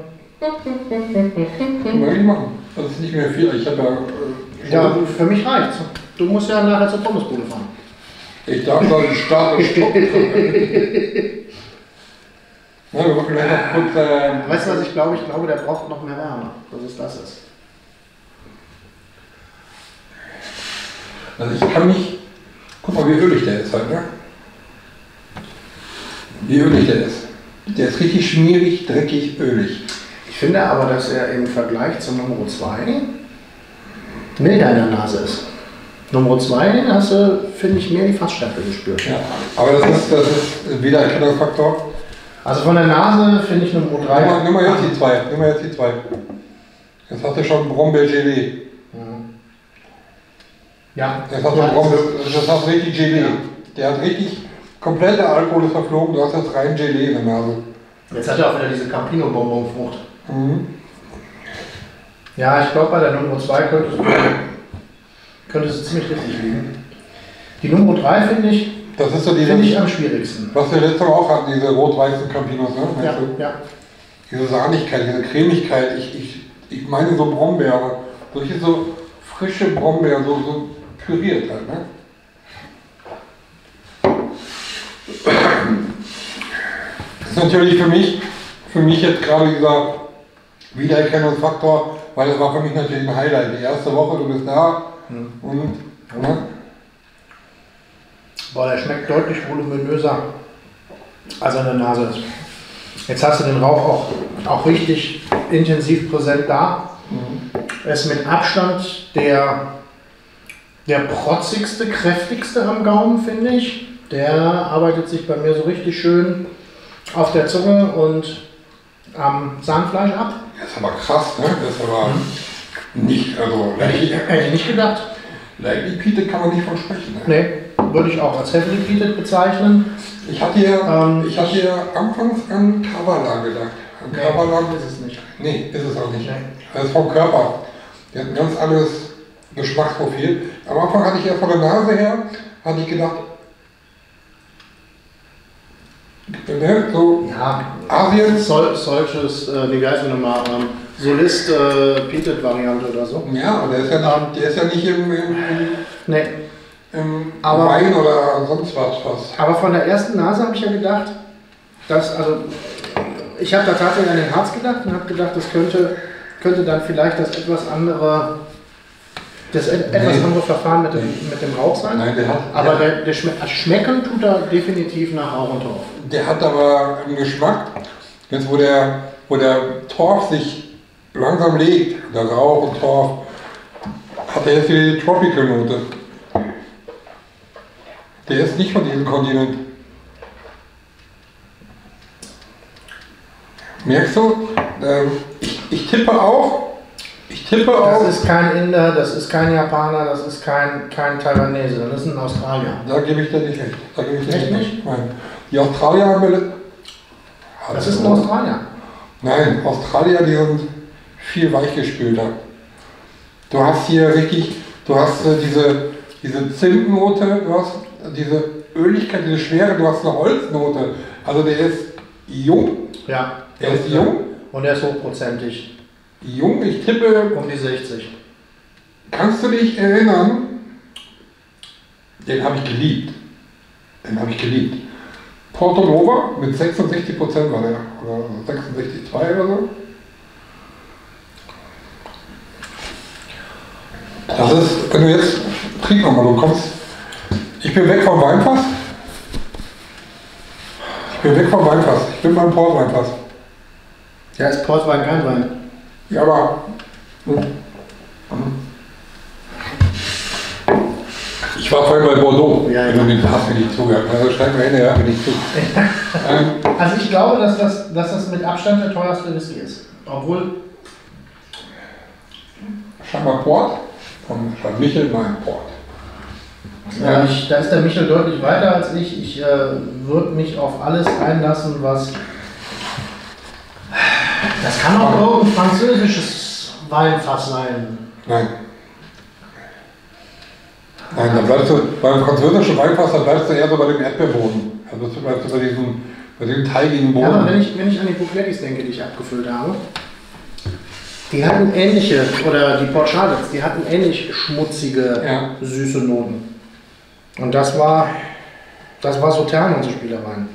Können wir eigentlich machen. Das ist nicht mehr viel. Ich habe Ja, für mich reicht's. Du musst ja nachher zur Pommesbude fahren. Ich darf da den Start und Stopp. Na, wir machen gleich noch kurz. Weißt du was, ich glaube, der braucht noch mehr Wärme, dass es das ist. Also ich kann nicht. Guck mal, wie ölig der ist halt, ne? Wie ölig der ist. Der ist richtig schmierig, dreckig, ölig. Ich finde aber, dass er im Vergleich zum Nummer 2 milder in der Nase ist. Nummer 2 hast du, finde ich, mehr die Fassstärke gespürt. Ja, aber das ist Wiedererkennungsfaktor. Also von der Nase finde ich Nummer 3. Nimm mal jetzt die 2. Jetzt hast du schon Brombeer-Gelee. Ja. Das hat richtig Gelee. Ja. Der hat richtig, kompletter Alkohol ist verflogen, du hast jetzt rein Gelee in der Nase. Jetzt hat er auch wieder diese Campino-Bonbon-Frucht. Mhm. Ja, ich glaube, bei der Nummer 2 könnte es ziemlich richtig liegen. Die Nummer 3 finde ich, das ist so finde ich am schwierigsten. Was wir letztes Mal auch hatten, diese rot-weißen Campinos, ne? Ja, ja. Diese Sahnigkeit, diese Cremigkeit, ich meine so Brombeere, solche so frische Brombeeren, so püriert halt, ne? Das ist natürlich für mich jetzt gerade dieser Wiedererkennungsfaktor, weil das war für mich natürlich ein Highlight. Die erste Woche, du bist da und ne? Boah, der schmeckt deutlich voluminöser, als er in der Nase ist. Jetzt hast du den Rauch auch richtig intensiv präsent da. Er ist mit Abstand der protzigste, kräftigste am Gaumen, finde ich. Der arbeitet sich bei mir so richtig schön auf der Zunge und am Zahnfleisch ab. Das ist aber krass, ne? Das ist aber nicht, also Hätte ich nicht gedacht. Lightly Peated kann man nicht von sprechen. Ne? Nee, würde ich auch als Heavily Peated bezeichnen. Ich hatte ja anfangs an Kavala gedacht. Kavala ist es nicht. Nee, ist es auch nicht. Nee. Das ist vom Körper. Der hat ein ganz anderes Geschmacksprofil. Am Anfang hatte ich ja von der Nase her, hatte ich gedacht, ne, so Ja, Asien. solches, wie heißt die nochmal, Solist Peated Variante oder so. Ja, aber der ist ja nicht Nee. im Aber- Wein oder sonst was fast. Aber von der ersten Nase habe ich ja gedacht, ich habe da tatsächlich an den Harz gedacht und habe gedacht, das könnte dann vielleicht das etwas andere Verfahren mit dem Rauch sein. Nein, der hat. Aber der schmecken tut er definitiv nach Rauch und Torf. Der hat aber einen Geschmack, jetzt wo der Torf sich langsam legt, der Rauch und Torf, hat er jetzt die Tropical-Note. Der ist nicht von diesem Kontinent. Merkst du? Ich tippe auch. Das ist kein Inder, das ist kein Japaner, das ist kein Taiwanese, das ist ein Australier. Da gebe ich dir nicht recht. Echt nicht? Nein. Die Australier haben wir... Das ist ein Australier. Nein, Australier, die sind viel weichgespülter. Du hast hier richtig, du hast diese Zimtnote, du hast diese Öligkeit, diese Schwere, du hast eine Holznote. Also der ist jung. Ja. Er ist jung. Und er ist hochprozentig. Jung, ich tippe... Um die 60. Kannst du dich erinnern? Den habe ich geliebt. Porto Nova mit 66% war der. Oder 66,2 oder so. Das ist, wenn du jetzt... Trink nochmal, du kommst... Ich bin weg vom Weinfass. Ich bin beim Portweinfass. Ja, ist Portwein kein Wein. Ja, aber... Ich war vorhin bei Bordeaux. Ja, wenn du den hast mir nicht zugehört. Also schreib mir hinterher, wenn ich zu. Also ich glaube, dass das mit Abstand der teuerste Whisky ist. Obwohl... Scheinbar Port. Von Michel, nein, Port. Ja, da ist der Michel deutlich weiter als ich. Ich würde mich auf alles einlassen, was... Das kann auch irgendein französisches Weinfass sein. Nein. Nein, da bleibst du beim französischen Weinfass, da bleibst du eher so bei dem Erdbeerboden. Also bleibst du bei diesem teigigen Boden. Ja, aber wenn ich an die Buclettis denke, die ich abgefüllt habe, die hatten ähnliche, oder die Port Charlottes, die hatten ähnlich schmutzige, süße Noten. Und das war Sautern, unsere Spielereien.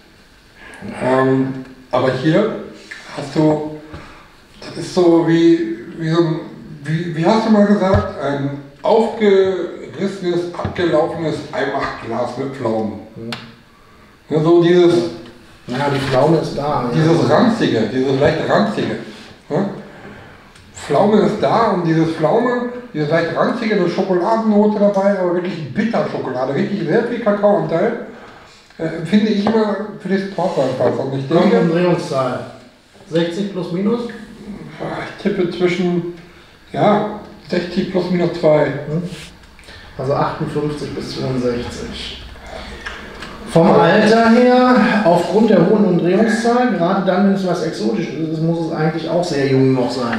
Aber hier hast du, das ist so wie hast du mal gesagt, ein aufgerissenes, abgelaufenes Eimachtglas mit Pflaumen. Ja, so dieses... Naja, die Pflaume ist da. Dieses ranzige, dieses leicht ranzige. Ja? Pflaume ist da und diese leicht ranzige, eine Schokoladennote dabei, aber wirklich Bitterschokolade, richtig sehr viel Kakaoanteil, finde ich immer für das Portweinfass. Und ich denke, Umdrehungszahl. 60 plus minus? Ich tippe zwischen 60 plus minus 2. Also 58 bis 62. Vom Alter her, aufgrund der hohen Umdrehungszahl, gerade dann, wenn es was Exotisches ist, muss es eigentlich auch sehr jung noch sein.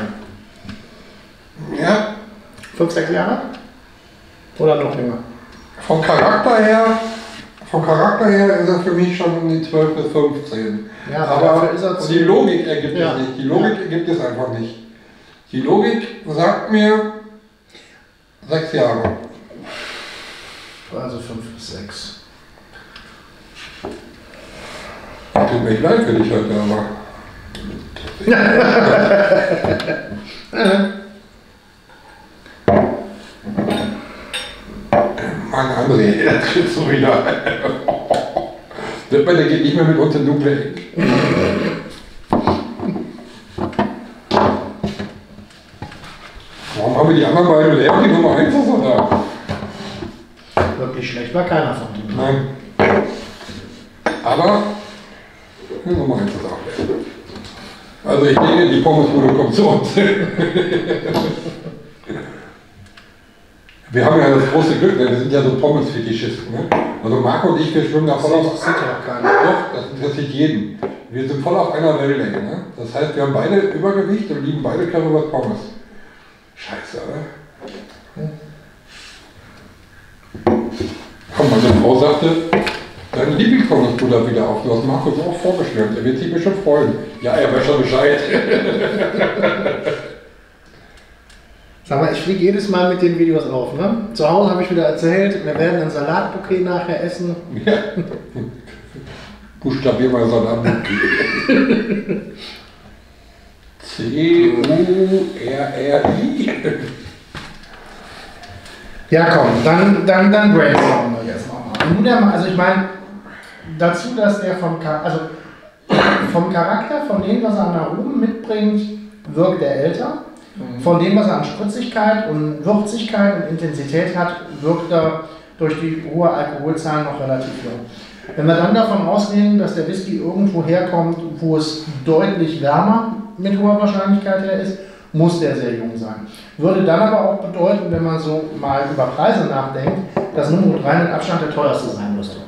Ja. 5, 6 Jahre? Oder noch länger? Vom Charakter her ist er für mich schon um die 12 bis 15. Ja, aber die Logik ergibt es nicht. Die Logik ergibt es einfach nicht. Die Logik sagt mir 6 Jahre. Also 5 bis 6. Tut mir leid für dich heute, aber... Mann, André, das tritt so wieder. Der geht nicht mehr mit uns in dunkle Eck. Warum haben wir die anderen beiden leer und die Nummer 1 ist da? Wirklich schlecht war keiner von denen. Nein. Aber die Nummer 1 ist auch leer. Also ich denke, die Pommesbude kommt zu uns. Wir haben ja das große Glück, wir sind ja so Pommes-Fetischisten. Ne? Also Marco und ich, wir schwimmen da voll auf... Das interessiert ja keiner. Doch, das interessiert jeden. Wir sind voll auf einer Wellenlänge. Ne? Das heißt, wir haben beide Übergewicht und lieben beide Currywurst Pommes. Scheiße, oder? Komm, meine Frau sagte, deine Lieblingspommesbude hat wieder auf. Du hast Markus auch vorgeschwärmt. Er wird sich bestimmt freuen. Ja, er weiß schon Bescheid. Sag mal, ich fliege jedes Mal mit den Videos auf, ne? Zu Hause habe ich wieder erzählt, wir werden ein Salatbouquet nachher essen. Ja. Buchstabier mal Salatbouquet. C-U-R-R-I. Ja komm, dann brainstormen wir jetzt nochmal. Also ich meine, dazu, dass der vom Charakter, von dem, was er an Aromen mitbringt, wirkt er älter. Von dem, was er an Spritzigkeit und Würzigkeit und Intensität hat, wirkt er durch die hohe Alkoholzahl noch relativ jung. Wenn wir dann davon ausgehen, dass der Whisky irgendwo herkommt, wo es deutlich wärmer mit hoher Wahrscheinlichkeit her ist, muss der sehr jung sein. Würde dann aber auch bedeuten, wenn man so mal über Preise nachdenkt, dass Nummer 3 mit Abstand der teuerste sein müsste.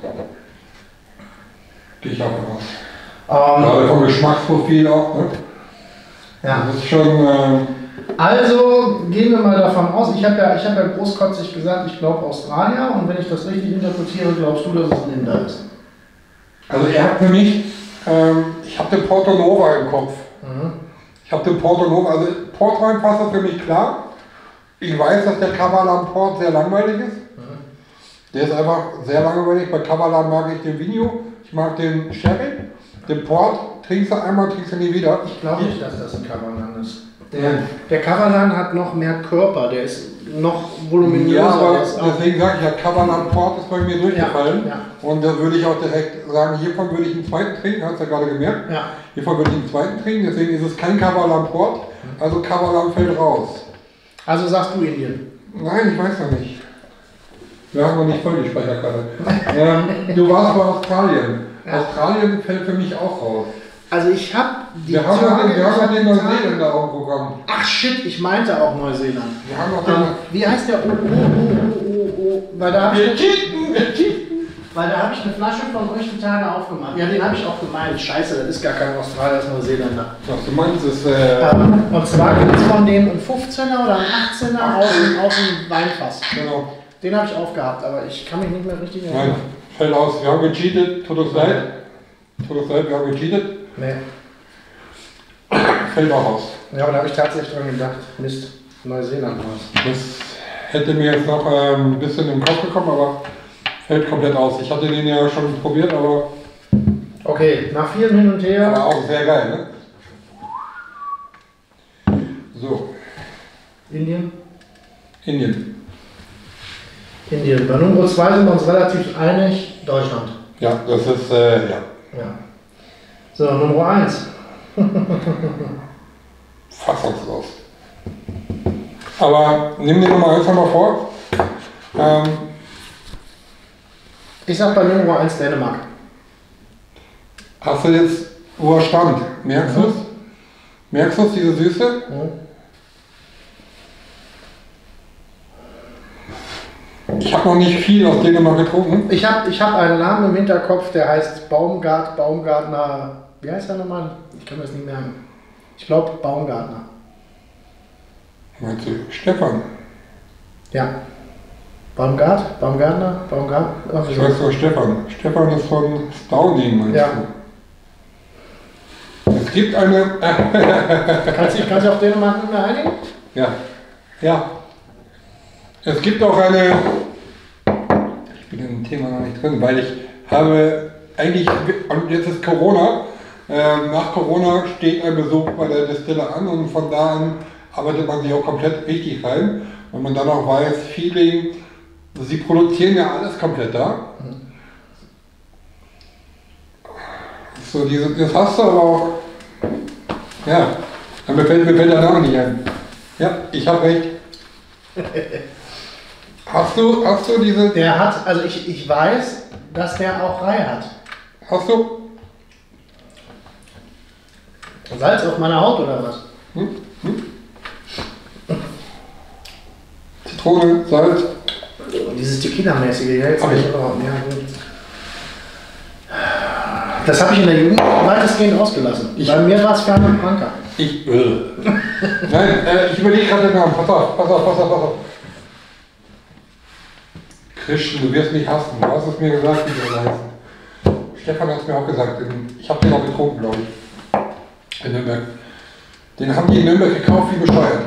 Gehe ich auch aus. Gerade vom Geschmacksprofil auch, ne? Ja. Das ist schon... Also gehen wir mal davon aus, ich hab ja großkotzig gesagt, ich glaube Australier, und wenn ich das richtig interpretiere, glaubst du, dass es ein Inder ist? Also er hat für mich, ich habe den Porto Nova im Kopf. Ich habe den Porto Nova, also Portwein passt für mich klar. Ich weiß, dass der Kavalan Port sehr langweilig ist. Der ist einfach sehr langweilig. Bei Kavalan mag ich den Vigno, ich mag den Sherry. Den Port trinkst du einmal, trinkst du nie wieder. Ich glaube nicht, dass das ein Kavalan ist. Der Kavalan hat noch mehr Körper, der ist noch voluminöser. Ja, aber deswegen sage ich ja, Kavalan Port ist bei mir durchgefallen. Ja. Und da würde ich auch direkt sagen, hiervon würde ich einen zweiten trinken, hast du ja gerade gemerkt. Ja. Hiervon würde ich einen zweiten trinken, deswegen ist es kein Kavalan Port, also Kavalan fällt raus. Also sagst du Indien? Nein, ich weiß noch nicht. Wir haben noch nicht voll die Speicherkarte. Du warst bei Australien. Ja. Australien fällt für mich auch raus. Also ich habe die Wir haben noch den Neuseeländer auch im Programm. Ach shit, ich meinte auch Neuseeland. Wir haben noch den... Wie heißt der? Weil da habe ich eine Flasche von euch die Tage aufgemacht. Ja, den habe ich auch gemeint. Scheiße, das ist gar kein Australier, das ist Neuseeländer. Was du meinst ist... und zwar gibt es von dem einen 15er oder einen 18er aus dem Weinfass. Genau. Den habe ich aufgehabt, aber ich kann mich nicht mehr richtig erinnern. Nein, fällt aus. Wir haben gecheatet, tut uns leid. Wir haben gecheatet. Nee. Fällt auch aus. Ja, aber da habe ich tatsächlich dran gedacht. Mist, Neuseeland was. Das hätte mir jetzt noch ein bisschen in den Kopf gekommen, aber fällt komplett aus. Ich hatte den ja schon probiert, aber... Okay, nach vielen hin und her... Aber auch sehr geil, ne? So. Indien? Indien. Bei Nummer 2 sind wir uns relativ einig. Deutschland. Ja, das ist, ja. So, Nummer 1. Fassungslos. Aber nimm dir Nummer 1 nochmal vor. Ich sag bei Nummer 1 Dänemark. Hast du jetzt, wo er stand? Merkst du es? Merkst du es, diese Süße? Ich habe noch nicht viel aus Dänemark getrunken. Ich hab einen Namen im Hinterkopf, der heißt Baumgartner. Wie heißt der nochmal? Ich kann mir das nicht merken. Ich glaube Baumgartner. Meinst du Stefan? Ja. Baumgartner? Ich weiß nur Stefan. Stefan ist von Stauning, meinst du? Es gibt eine... Kannst du dich auf Dänemark nicht mehr einigen? Ja. Es gibt auch eine... Ich bin in dem Thema noch nicht drin, weil ich habe eigentlich... Und jetzt ist Corona. Nach Corona steht ein Besuch bei der Distille an und von da an arbeitet man sich auch komplett richtig rein. Wenn man dann auch weiß, Feeling, sie produzieren ja alles komplett da. So, das hast du aber auch. Ja, mir fällt der Name nicht ein. Ja, ich habe recht. Hast du diese... Der hat, also ich weiß, dass der auch Rei hat. Hast du? Salz auf meiner Haut oder was? Zitrone, Salz. Dieses Tequila-mäßige, ja, jetzt habe ich auch. Ja, das habe ich in der Jugend weitestgehend ausgelassen. Bei mir war es Fernand Branca. Nein, ich überlege gerade den Namen. Pass auf. Christian, du wirst mich hassen. Du hast es mir gesagt, wie der heißt. Stefan hat es mir auch gesagt. Ich habe den auch getrunken, glaube ich. In Nürnberg. Den haben die in Nürnberg gekauft wie bescheuert.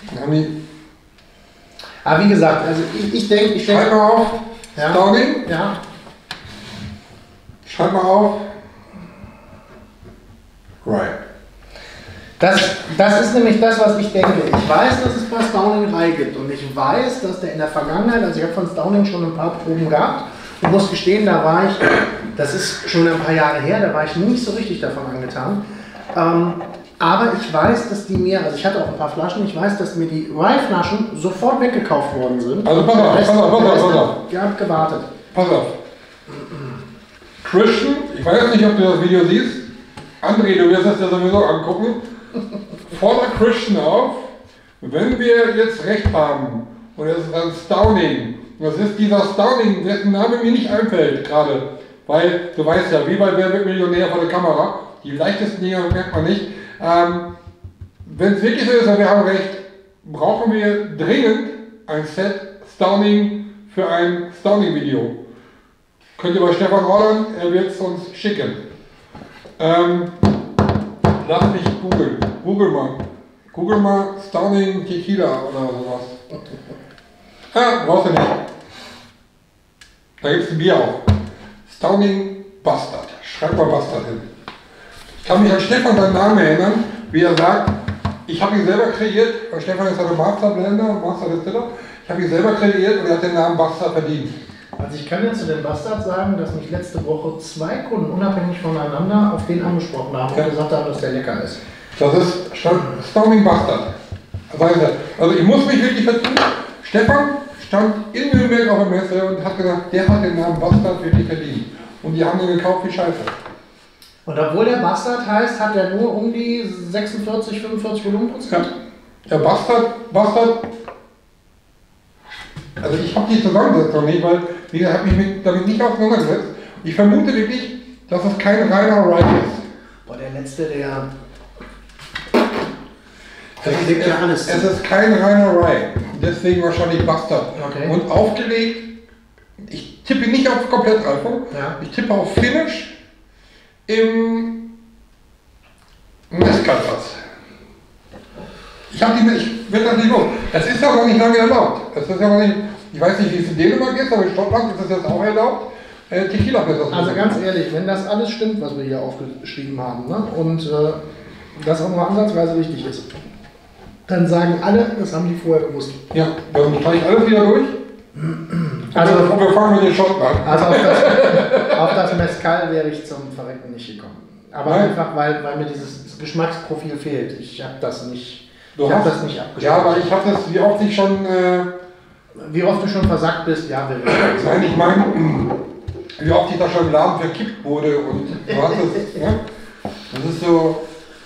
Aber wie gesagt, also ich denke... Schreib mal auf. Ja. Stauning. Ja. Schreib mal auf. Right. Das ist nämlich das, was ich denke. Ich weiß, dass es bei Stauning Rye gibt und ich weiß, dass der in der Vergangenheit, also ich habe von Stauning schon ein paar Proben gehabt und muss gestehen, da war ich, das ist schon ein paar Jahre her, da war ich nicht so richtig davon angetan. Aber ich weiß, dass die mir, also ich hatte auch ein paar Flaschen, ich weiß, dass mir die Rye-Flaschen sofort weggekauft worden sind. Also pass auf. Ihr habt gewartet. Pass auf. Christian, ich weiß nicht, ob du das Video siehst. André, du wirst es dir sowieso angucken. Fordert Christian auf, wenn wir jetzt recht haben, und das ist ein Stauning, das ist dieser Stauning, dessen Name mir nicht einfällt gerade, weil du weißt ja, wie bei Wer wird Millionär vor der Kamera, die leichtesten Dinge merkt man nicht. Wenn es wirklich so ist, und wir haben recht, brauchen wir dringend ein Set Stauning für ein Stauning-Video. Könnt ihr bei Stefan ordern, er wird es uns schicken. Lass mich googeln. Google mal Stauning Tequila oder sowas. Brauchst du nicht. Da gibt es ein Bier auch. Stauning Bastard. Schreib mal Bastard hin. Ich kann mich an Stefan seinen Namen erinnern, wie er sagt, ich habe ihn selber kreiert, weil Stefan ist ein Master-Blender und Master-Distiller. Ich habe ihn selber kreiert und er hat den Namen Bastard verdient. Also ich kann jetzt zu dem Bastard sagen, dass mich letzte Woche 2 Kunden unabhängig voneinander auf den angesprochen haben und gesagt haben, dass der lecker ist. Das ist Stauning Bastard. Also ich muss mich wirklich dazu. Stefan stand in Nürnberg auf der Messe und hat gesagt, der hat den Namen Bastard wirklich verdient. Und die haben ihn gekauft wie Scheiße. Und obwohl der Bastard heißt, hat er nur um die 46, 45 Volumenprozent? Ja, Bastard, also ich habe die Zusammensetzung nicht, weil ich habe mich damit nicht auseinandergesetzt. Ich vermute wirklich, dass es kein reiner Rye ist. Boah, der letzte, der... Es ist kein reiner Rye, deswegen wahrscheinlich Bastard. Okay. Und aufgelegt, ich tippe nicht auf Komplettreifung, ich tippe auf Finish im Mezcalfass. Ich will das nicht los. Es ist ja noch nicht lange erlaubt. Es ist ja noch nicht, ich weiß nicht, wie es in Dänemark ist, aber in Schottland ist es jetzt auch erlaubt. Tequila-Fässer. Also ganz ehrlich, wenn das alles stimmt, was wir hier aufgeschrieben haben, ne, und das auch nur ansatzweise richtig ist, dann sagen alle, das haben die vorher gewusst. Ja, dann steige ich alles wieder durch. Also wir fangen mit den Schotten an. Also auf das Mezcal wäre ich zum Verrecken nicht gekommen. Aber einfach, weil mir dieses Geschmacksprofil fehlt. Ich habe das nicht, das nicht abgeschlossen. Ja, aber ich habe das, wie oft ich schon... wie oft du schon versackt bist, ja, nein, ich meine, wie oft ich da schon im Laden verkippt wurde und du hast es, ne? Das ist so...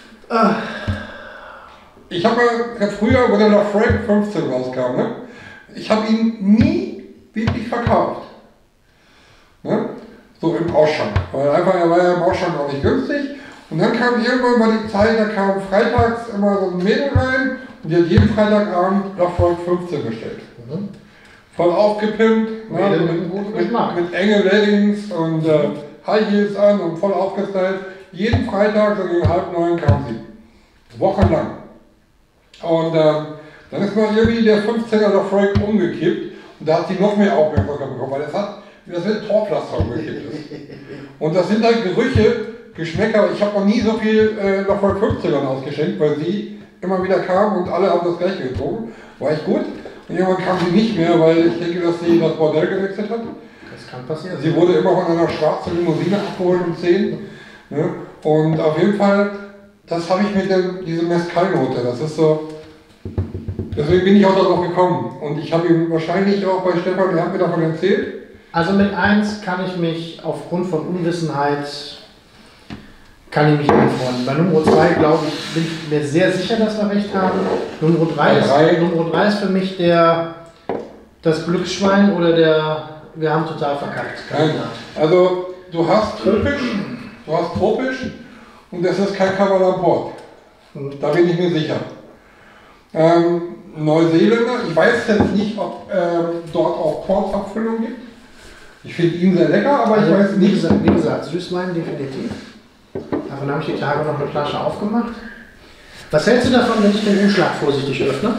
Ich habe ja früher, wo der Lafroig 15 rauskam, ne? Ich habe ihn nie wirklich verkauft. Ne? So im Ausschank. Weil einfach, er war ja im Ausschank auch nicht günstig. Und dann kam irgendwann mal die Zeit, da kam freitags immer so ein Mädel rein und die hat jeden Freitagabend Lafroig 15 bestellt. Mhm. Voll aufgepimpt, ne? Mit enge Leggings und High Heels an und voll aufgestylt. Jeden Freitag, so gegen 8:30 kam sie. Wochenlang. Und dann ist mal irgendwie der 15er Lafroig umgekippt und da hat sie noch mehr Aufmerksamkeit bekommen, weil das wird Torpflaster umgekippt ist. Und das sind halt Gerüche, Geschmäcker. Ich habe noch nie so viel Lafroig 15ern ausgeschenkt, weil sie immer wieder kam und alle haben das gleiche gezogen. War echt gut. Und irgendwann kam sie nicht mehr, weil ich denke, dass sie das Bordell gewechselt hat. Das kann passieren. Sie wurde immer von einer schwarzen Limousine abgeholt um 10. Ne? Und auf jeden Fall, das habe ich mit dieser Mezcal-Note. Das ist so. Deswegen bin ich auch darauf gekommen. Und ich habe ihm wahrscheinlich auch bei Stefan, er hat mir davon erzählt. Also mit 1 kann ich mich aufgrund von Unwissenheit anfreunden. Bei Nummer 2, glaube ich, bin ich mir sehr sicher, dass wir recht haben. Nummer 3 ist für mich das Glücksschwein oder wir haben total verkackt. Also du hast tropisch und das ist kein Cavalier-Port. Da bin ich mir sicher. Neuseeländer, ich weiß jetzt nicht, ob dort auch Portabfüllung gibt. Ich finde ihn sehr lecker, aber also, ich weiß nicht. Wie gesagt, Süßwein definitiv. Davon habe ich die Tage noch eine Flasche aufgemacht. Was hältst du davon, wenn ich den Umschlag vorsichtig öffne?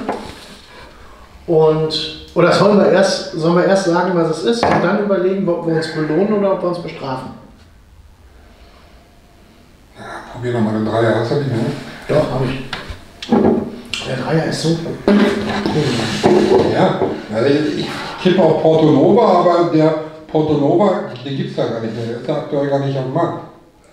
Oder sollen wir erst sagen, was es ist und dann überlegen, ob wir uns belohnen oder ob wir uns bestrafen? Ja, probier nochmal den Dreier, hast du nicht mehr? Doch, habe ich. Der Dreier ist super. Ja, also ich kippe auf Porto Nova, aber der Porto Nova, den gibt es da gar nicht mehr, der ist da aktuell gar nicht auf dem Markt.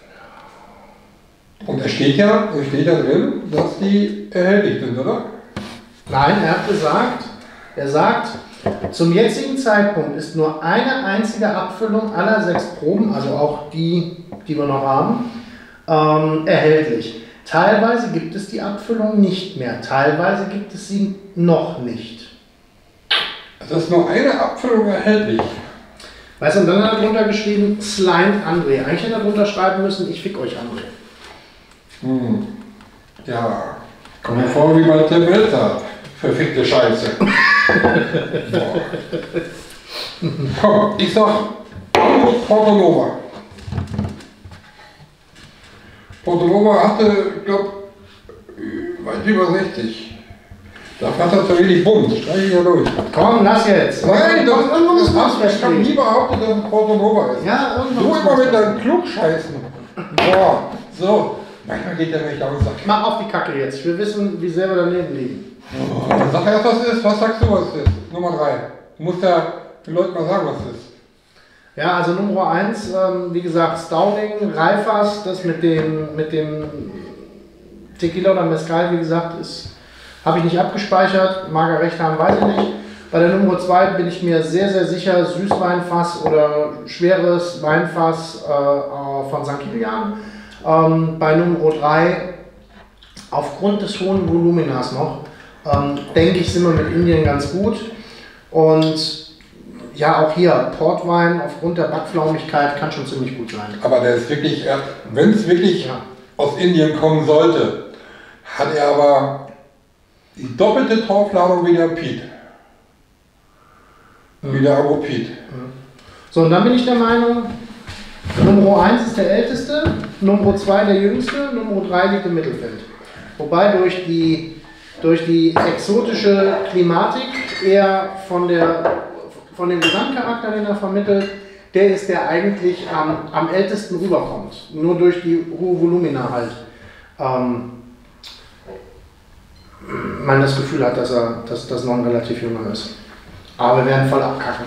Und es steht ja drin, dass die erhältlich sind, oder? Nein, er hat gesagt, Er sagt, zum jetzigen Zeitpunkt ist nur eine einzige Abfüllung aller 6 Proben, also auch die, die wir noch haben, erhältlich. Teilweise gibt es die Abfüllung nicht mehr, teilweise gibt es sie noch nicht. Es ist nur eine Abfüllung erhältlich. Weißt du, und dann hat er drunter geschrieben, slimed André. Eigentlich hätte er drunter schreiben müssen, ich fick euch André. Ja, kommt mir vor wie bei Tim Melzer. Verfickte Scheiße. Komm, ich sag Porto Nova. Porto Nova hatte, ich glaube, weit über 60. Dafür hat er zu wenig Bund. Streich ich ja durch. Komm, lass jetzt. Nein, das was ich habe nie behauptet, dass es Porto Nova ist. Ja, du immer mit deinem Klugscheißen. Boah, so. Manchmal geht der nicht aus. Mach auf die Kacke jetzt. Wir wissen, wie sehr wir daneben liegen. Oh, sag erst, was es ist. Was sagst du, was es ist? Nummer 3. Du musst ja den Leuten mal sagen, was es ist. Ja, also Nummer 1, wie gesagt, Stauning, Reifers, das mit dem Tequila oder Mezcal, wie gesagt, habe ich nicht abgespeichert. Mag er recht haben, weiß ich nicht. Bei der Nummer 2 bin ich mir sehr, sehr sicher, Süßweinfass oder schweres Weinfass von St. Kilian. Bei Nummer 3, aufgrund des hohen Voluminas noch, denke ich, sind wir mit Indien ganz gut. Und ja, auch hier, Portwein aufgrund der Backflaumigkeit kann schon ziemlich gut sein. Aber der ist wirklich, wenn es wirklich aus Indien kommen sollte, hat er aber die doppelte Torfladung wie der Piet. Wie der Agro Piet. So, und dann bin ich der Meinung, Nummer 1 ist der älteste, Nummer 2 der jüngste, Nummer 3 liegt im Mittelfeld. Wobei durch die exotische Klimatik eher von dem Gesamtcharakter, den er vermittelt, der ist, der eigentlich am ältesten rüberkommt. Nur durch die hohe Volumina halt. Man das Gefühl hat, dass das noch ein relativ junger ist. Aber wir werden voll abkacken.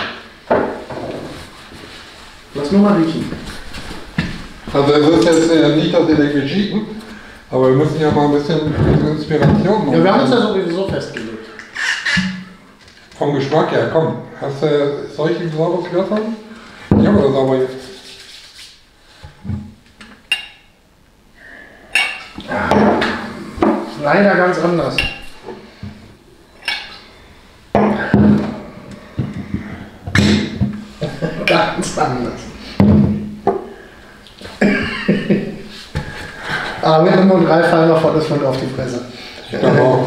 Lass nur mal riechen. Also es ist jetzt nicht, dass wir irgendwie cheaten, aber wir müssen ja mal ein bisschen Inspiration machen. Ja, wir haben uns ja sowieso festgelegt. Vom Geschmack her, komm. Hast du solche sauberes Glas haben? Ich habe das sauber jetzt. Leider ganz anders. Ganz anders. Aber mit Nummer 3 fallen wir volles Mund auf die Fresse. Ich glaube auch.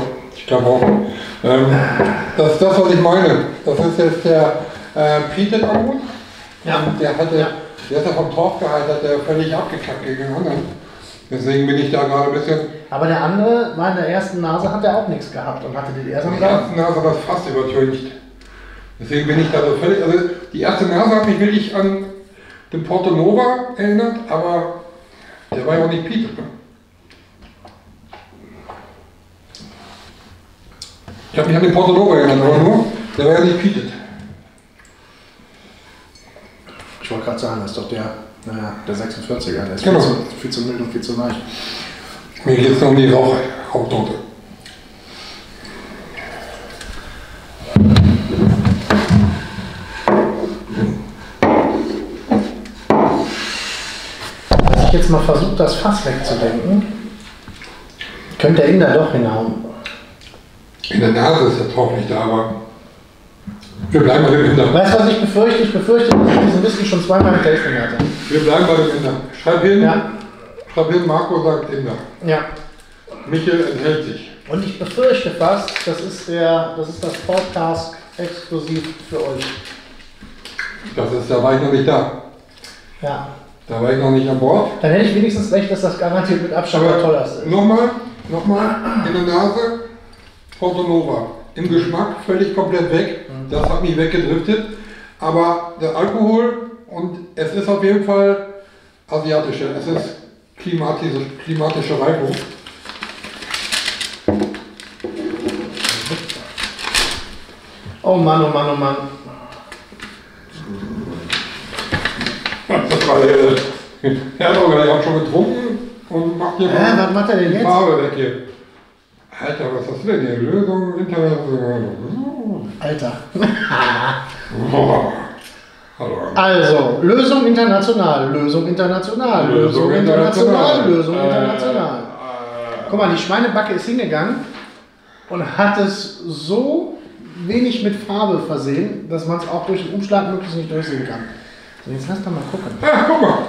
Das ist das, was ich meine. Das ist jetzt der Peter Angut. Ja. Der ist ja vom Torfgehalt, hat der völlig abgekackt gegen den anderen. Deswegen bin ich da gerade ein bisschen. Aber der andere war in der ersten Nase, hat er auch nichts gehabt und hatte die erste In der ersten Nase das fast übertüncht. Deswegen bin ich da so völlig. Also die erste Nase hat mich wirklich an den Porto Nova erinnert, aber der war ja auch nicht Peter. Ne? Ich habe mich an den Porto Nova erinnert, aber nur, der war ja nicht Peter. Ich wollte gerade sagen, das ist doch der 46er, der ist genau. viel zu mild und viel zu weich. Mir geht es nur um die Rauchnote. Als ich jetzt mal versuche, das Fass wegzudenken, könnte der Inder doch hinhauen. In der Nase ist der Torf nicht da, aber wir bleiben bei dem Inder. Weißt du, was ich befürchte? Ich befürchte, dass ich diesen Whisky schon zweimal im Tasting hatte. Wir bleiben bei dem Inder. Schreib hin, Ja. Marco sagt Inder. Ja. Michael enthält sich. Und ich befürchte fast, das ist das Podcast exklusiv für euch. Da war ich noch nicht da. Ja. Da war ich noch nicht an Bord. Dann hätte ich wenigstens recht, dass das garantiert mit Abstand der teuerste ist. Nochmal, in der Nase, Porto Nova. Im Geschmack völlig komplett weg. Das hat mich weggedriftet. Aber der Alkohol, und es ist auf jeden Fall asiatische, es ist klimatische Reifung. Oh Mann, oh Mann, oh Mann. Das war der hat auch schon getrunken und macht hier Was macht er denn die jetzt? Farbe weg hier. Alter, was hast du denn hier? Lösung international. Alter. Oh. Hallo. Also, Lösung international, Lösung international, Lösung international, Lösung international. Guck mal, die Schweinebacke ist hingegangen und hat es so wenig mit Farbe versehen, dass man es auch durch den Umschlag möglichst nicht durchsehen kann. So, jetzt lass doch mal gucken. Ja, guck mal.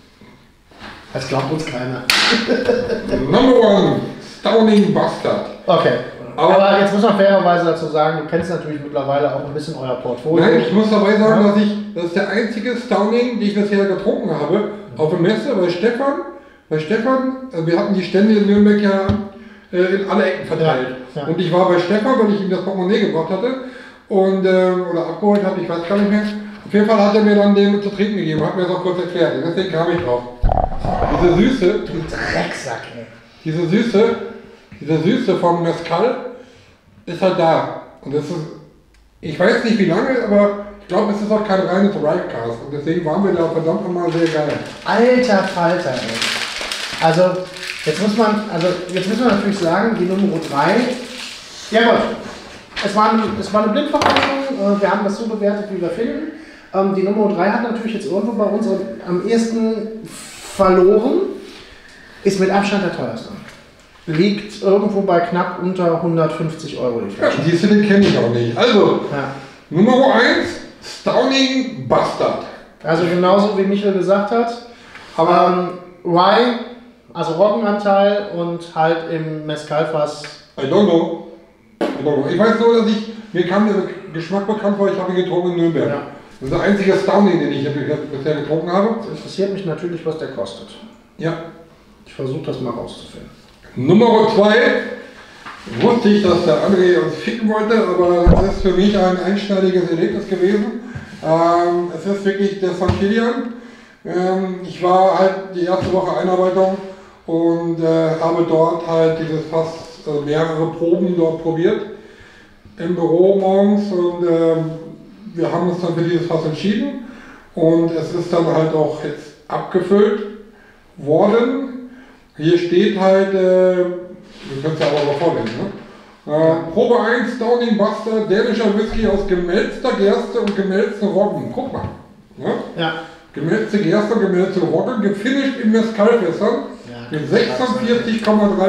Das glaubt uns keiner. Number one, Stauning Bastard. Okay. Aber jetzt muss man fairerweise dazu sagen, du kennst natürlich mittlerweile auch ein bisschen euer Portfolio. Nein, ich muss dabei sagen, das ist der einzige Stauning, den ich bisher getrunken habe, auf der Messe bei Stefan. Wir hatten die Stände in Nürnberg ja in alle Ecken verteilt. Ja. Und ich war bei Stefan, weil ich ihm das Portemonnaie gebracht hatte und, oder abgeholt habe, ich weiß gar nicht mehr. Auf jeden Fall hat er mir dann den zu trinken gegeben, hat mir das auch kurz erklärt. Und deswegen kam ich drauf. Diese Süße, Du Drecksack, ey. diese Süße vom Mezcal ist halt da. Und das ist, ich weiß nicht wie lange, aber ich glaube, es ist auch kein reines Rye-Cast. Und deswegen waren wir da verdammt nochmal sehr geil. Alter Falter, ey. Also, jetzt müssen wir natürlich sagen, die Nummer 3, ja gut, es war eine Blindverkostung, wir haben das so bewertet, wie wir finden. Die Nummer 3 hat natürlich jetzt irgendwo bei uns am ehesten verloren, ist mit Abstand der teuerste. Liegt irgendwo bei knapp unter 150 € die Flasche. Ja, diese kenne ich auch nicht. Also, Ja. Nummer 1, Stauning Bastard. Also genauso wie Michael gesagt hat, Aber Rye, also Roggenanteil und halt im Mezcalfass. I don't know. Ich weiß nur, dass mir kam der Geschmack bekannt vor, ich habe ihn getrunken in Nürnberg. Ja. Das ist der einzige Stauning, den ich bisher getrunken habe. Es interessiert mich natürlich, was der kostet. Ja. Ich versuche das mal rauszufinden. Nummer 2, wusste ich, dass der André uns ficken wollte, aber das ist für mich ein einschneidiges Erlebnis gewesen. Es ist wirklich der St. Kilian. Ich war halt die erste Woche Einarbeitung und habe dort halt dieses Fass, also mehrere Proben dort probiert im Büro morgens und wir haben uns dann für dieses Fass entschieden und es ist dann halt auch jetzt abgefüllt worden. Hier steht halt, wir können es ja auch mal vorlesen, ne? Probe 1, Stauning Bastard, dänischer Whisky aus gemälzter Gerste und gemälzten Roggen. Guck mal. Ne? Ja. Gemälzte Gerste und gemälzte Roggen, gefinisht in Mezcalfässern mit 46,3%,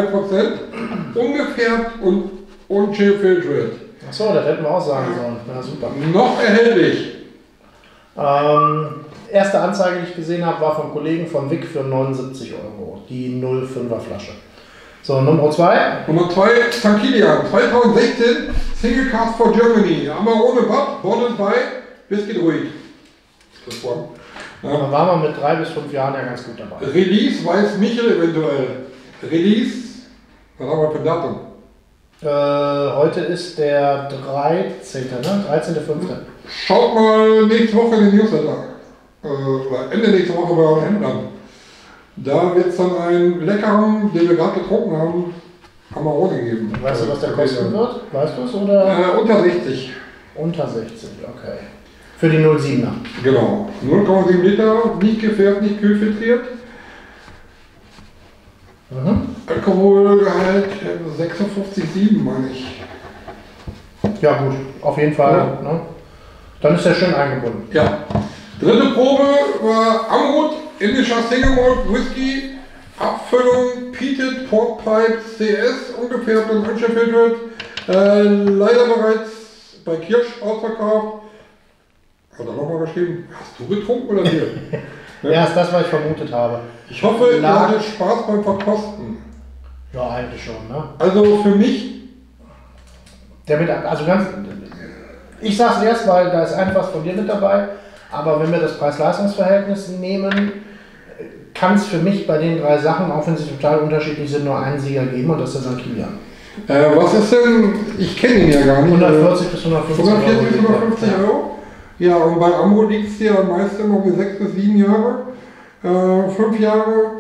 ungefärbt und unchill filtriert. Achso, das hätten wir auch sagen sollen. Ja, super. Noch erhältlich. Erste Anzeige, die ich gesehen habe, war vom Kollegen von Wick für 79 €. Die 0,5er Flasche. So, Nummer 2. Nummer 2, St. Kilian, 2016, Single Cast for Germany, Amarone Bad, bottled by Whisky Druid. Das war. Da waren wir mit 3 bis 5 Jahren ja ganz gut dabei. Release weiß Michel eventuell. Release, was haben wir für ein Datum? Heute ist der 13., ne? 13.05. Schaut mal nächste Woche in den Newsletter. Oder Ende nächste Woche bei euren Händlern. Da wird es dann einen leckeren, den wir gerade getrunken haben, Amarone geben. Weißt du, was der kosten wird? Weißt du es? Oder? Unter 60. Unter 60, okay. Für die 07er. Genau. 0,7 Liter, nicht gefärbt, nicht kühlfiltriert. Alkoholgehalt 56,7 meine ich. Ja gut, auf jeden Fall. Ja. Ne? Dann ist er schön eingebunden. Ja. Dritte Probe war Amrut, indischer Single Malt Whisky, Abfüllung Peated Pork Pipes CS, ungefärbt und unfiltriert. Leider bereits bei Kirsch ausverkauft. Hat er nochmal geschrieben, hast du getrunken oder wir? Ja, ist das, was ich vermutet habe. Ich hoffe, ihr hattet Spaß beim Verkosten. Ja, eigentlich schon, ne? Also für mich. Ich sag's erst, weil da ist einfach von dir mit dabei, aber wenn wir das Preis-Leistungs-Verhältnis nehmen, kann es für mich bei den 3 Sachen, auch wenn sie total unterschiedlich sind, nur einen Sieger geben und das ist der St. Kilian. Was ist denn, ich kenne ihn ja gar nicht. 140 bis 150 Euro. 140 bis 150 Euro? Ja, und bei Amro liegt es ja meist immer um 6 bis 7 Jahre, 5 Jahre.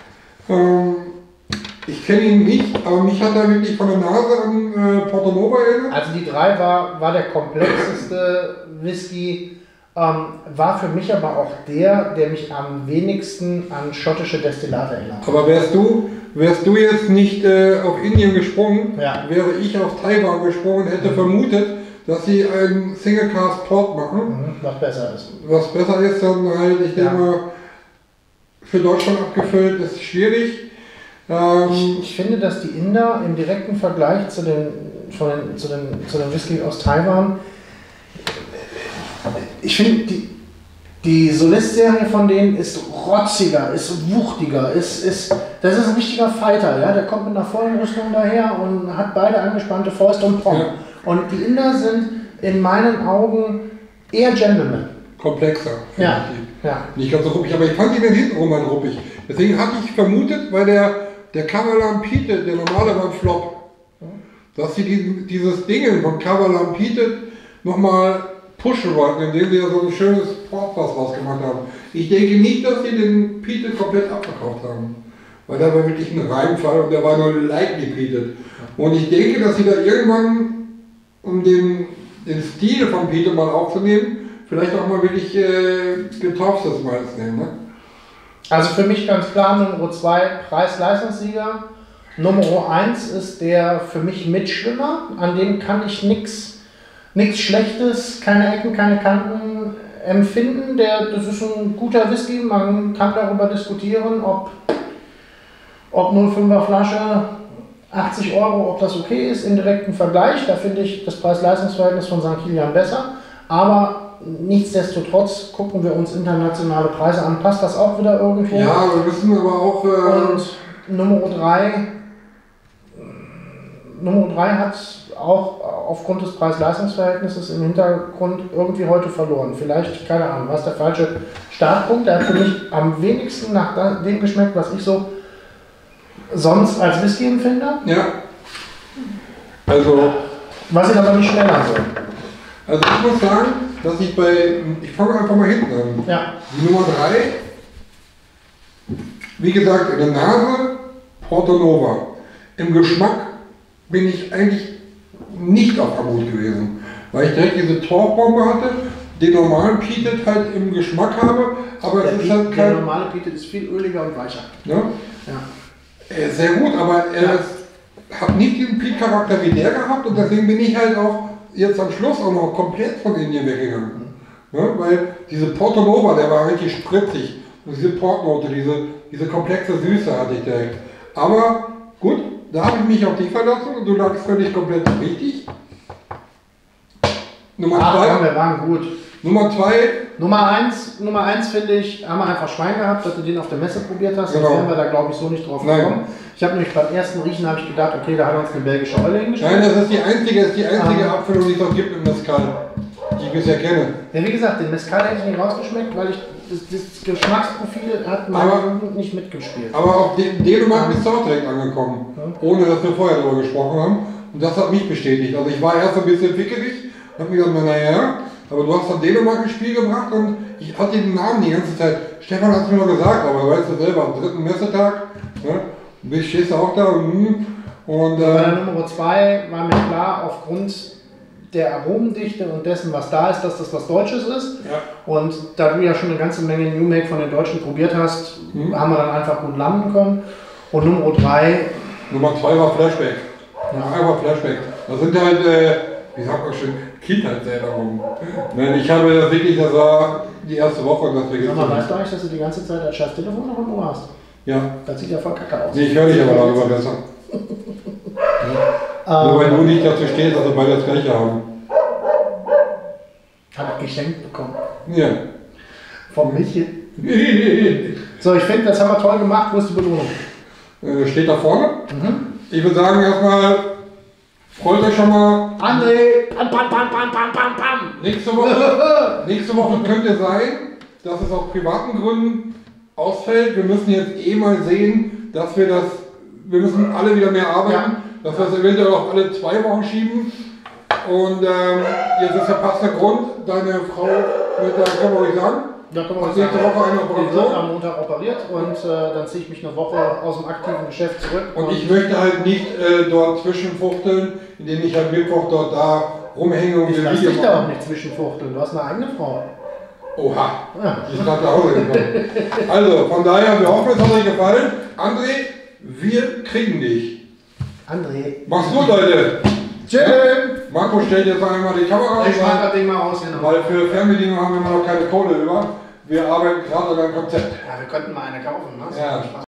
Ich kenne ihn nicht, aber mich hat er wirklich von der Nase an Porto Novo erinnert. Also die 3 war der komplexeste Whisky war für mich aber auch der mich am wenigsten an schottische Destillate erinnert. Aber wärst du jetzt nicht auf Indien gesprungen, Ja. wäre ich auf Taiwan gesprungen, hätte vermutet, dass sie einen Single Cask Port machen. Was besser ist. Was besser ist, dann halt, ich denke mal, für Deutschland abgefüllt ist schwierig. Ich finde, dass die Inder im direkten Vergleich zu den Whisky aus Taiwan, ich finde, die Solist-Serie von denen ist rotziger, ist wuchtiger, das ist ein richtiger Fighter, ja? Der kommt mit einer vollen Rüstung daher und hat beide angespannte Fäuste und Pong. Ja. Und die Inder sind in meinen Augen eher Gentlemen. Komplexer. Ja. Ja. Nicht ganz so ruppig, aber ich fand ihn dann hintenrum mal ruppig. Deswegen hatte ich vermutet, weil der Kavalan Peated, der normale war ein Flop, dass sie dieses Ding von Kavalan Peated nochmal pushen wollten, indem sie ja so ein schönes Portfass rausgemacht haben. Ich denke nicht, dass sie den Peated komplett abverkauft haben. Weil da war wirklich ein Reimfall und der war nur lightly peated. Und ich denke, dass sie da irgendwann, um den Stil von Peated mal aufzunehmen, vielleicht auch mal wirklich getopftes Malz nehmen. Ne? Also für mich ganz klar Nummer 2 Preis-Leistungssieger. Nummer 1 ist der für mich Mitschwimmer, an dem kann ich nichts Schlechtes, keine Ecken, keine Kanten empfinden. Das ist ein guter Whisky, man kann darüber diskutieren, ob 0,5er Flasche 80 €, ob das okay ist im direkten Vergleich. Da finde ich das Preis-Leistungs-Verhältnis von St. Kilian besser. Aber nichtsdestotrotz gucken wir uns internationale Preise an. Passt das auch wieder irgendwo? Ja, wir müssen aber auch... Und Nummer 3 hat auch aufgrund des Preis-Leistungs-Verhältnisses im Hintergrund irgendwie heute verloren. Vielleicht, keine Ahnung, was der falsche Startpunkt. Der hat für mich am wenigsten nach dem geschmeckt, was ich so sonst als Whisky empfinde. Ja. Also... Was ich aber nicht schmälern soll. Also ich muss sagen, dass ich fange einfach mal hinten an. Ja. Die Nummer 3, wie gesagt, in der Nase Porto Nova. Im Geschmack bin ich eigentlich nicht auf Amut gewesen, weil ich direkt diese Torfbombe hatte, den normalen Peated halt im Geschmack habe, aber es ist halt der normale Peated ist viel öliger und weicher. Ne? Ja. Sehr gut, aber er hat nicht diesen Peat-Charakter wie der gehabt und deswegen bin ich halt auch jetzt am Schluss auch noch komplett von Indien weggegangen. Ne? Weil diese Porto Nova, der war richtig spritzig. Und diese Portnote, diese komplexe Süße hatte ich direkt. Aber gut, da habe ich mich auf dich verlassen und du lagst völlig komplett richtig. Nummer 2. Wir waren gut. Nummer 2. Nummer 1 finde ich, haben wir einfach Schwein gehabt, dass du den auf der Messe probiert hast. Genau. Sonst wären wir da glaube ich so nicht drauf gekommen. Ich habe nämlich beim ersten Riechen habe ich gedacht, okay, da hat uns eine belgische Eule hingestellt. Nein, das ist die einzige Abfüllung, die es noch gibt im Mezcal, die ich bisher kenne. Ja, wie gesagt, den Mezcal hätte ich nicht rausgeschmeckt, weil das Geschmacksprofil hat nicht mitgespielt. Aber auf Dänemark bist du auch direkt angekommen, ohne dass wir vorher darüber gesprochen haben. Und das hat mich bestätigt. Also ich war erst ein bisschen pickerig, habe mir gedacht, naja, aber du hast dann Dänemark ins Spiel gebracht und ich hatte den Namen die ganze Zeit. Stefan hat es mir noch gesagt, aber weißt du selber, am 3. Messetag, ne, stehst du auch da und bei der Nummer 2 war mir klar, aufgrund der Aromendichte und dessen, was da ist, dass das was Deutsches ist. Ja. Und da du ja schon eine ganze Menge New Make von den Deutschen probiert hast, haben wir dann einfach gut landen können. Und Nummer 3... Nummer 2 war Flashback. Ja, einfach Flashback. Das sind halt, wie sagt man schon, Kindheitserinnerungen. Ich habe das wirklich, das war die erste Woche, dass wir jetzt... Aber weißt du eigentlich, dass du die ganze Zeit als scheiß Telefon noch im Ohr hast? Ja. Das sieht ja voll kacke aus. Nee, ich höre dich aber darüber besser. Nur wenn du nicht dazu stehst, dass wir beide das gleiche haben. Hab ich geschenkt bekommen. Ja. Vom Mädchen. So, ich finde, das haben wir toll gemacht. Wo ist die Belohnung? Steht da vorne. Ich würde sagen, erstmal freut euch schon mal. André! Bam. Nächste Woche könnte sein, dass es aus privaten Gründen ausfällt. Wir müssen jetzt mal sehen, dass wir müssen alle wieder mehr arbeiten, dass wir es eventuell auch alle 2 Wochen schieben. Und jetzt ist der passende Grund, deine Frau wird da, können wir euch sagen, da können wir uns nächste Woche eine Die wird Operation. am Montag operiert und dann ziehe ich mich eine Woche aus dem aktiven Geschäft zurück. Und ich möchte halt nicht dort zwischenfuchteln, indem ich halt Mittwoch dort da rumhänge und ich wir lasse Video dich da auch machen. nicht zwischenfuchteln, du hast eine eigene Frau. Oha, die ist gerade nach Hause gekommen. Also, von daher, wir hoffen, es hat euch gefallen. André, wir kriegen dich. André. Mach's gut, Leute. Tschüss. Marco stellt jetzt einmal die Kamera Ich mach das Ding mal aus, genau. weil für Fernbedienung haben wir immer noch keine Kohle über. Wir arbeiten gerade an einem Konzept. Ja, wir könnten mal eine kaufen, ne? Ja.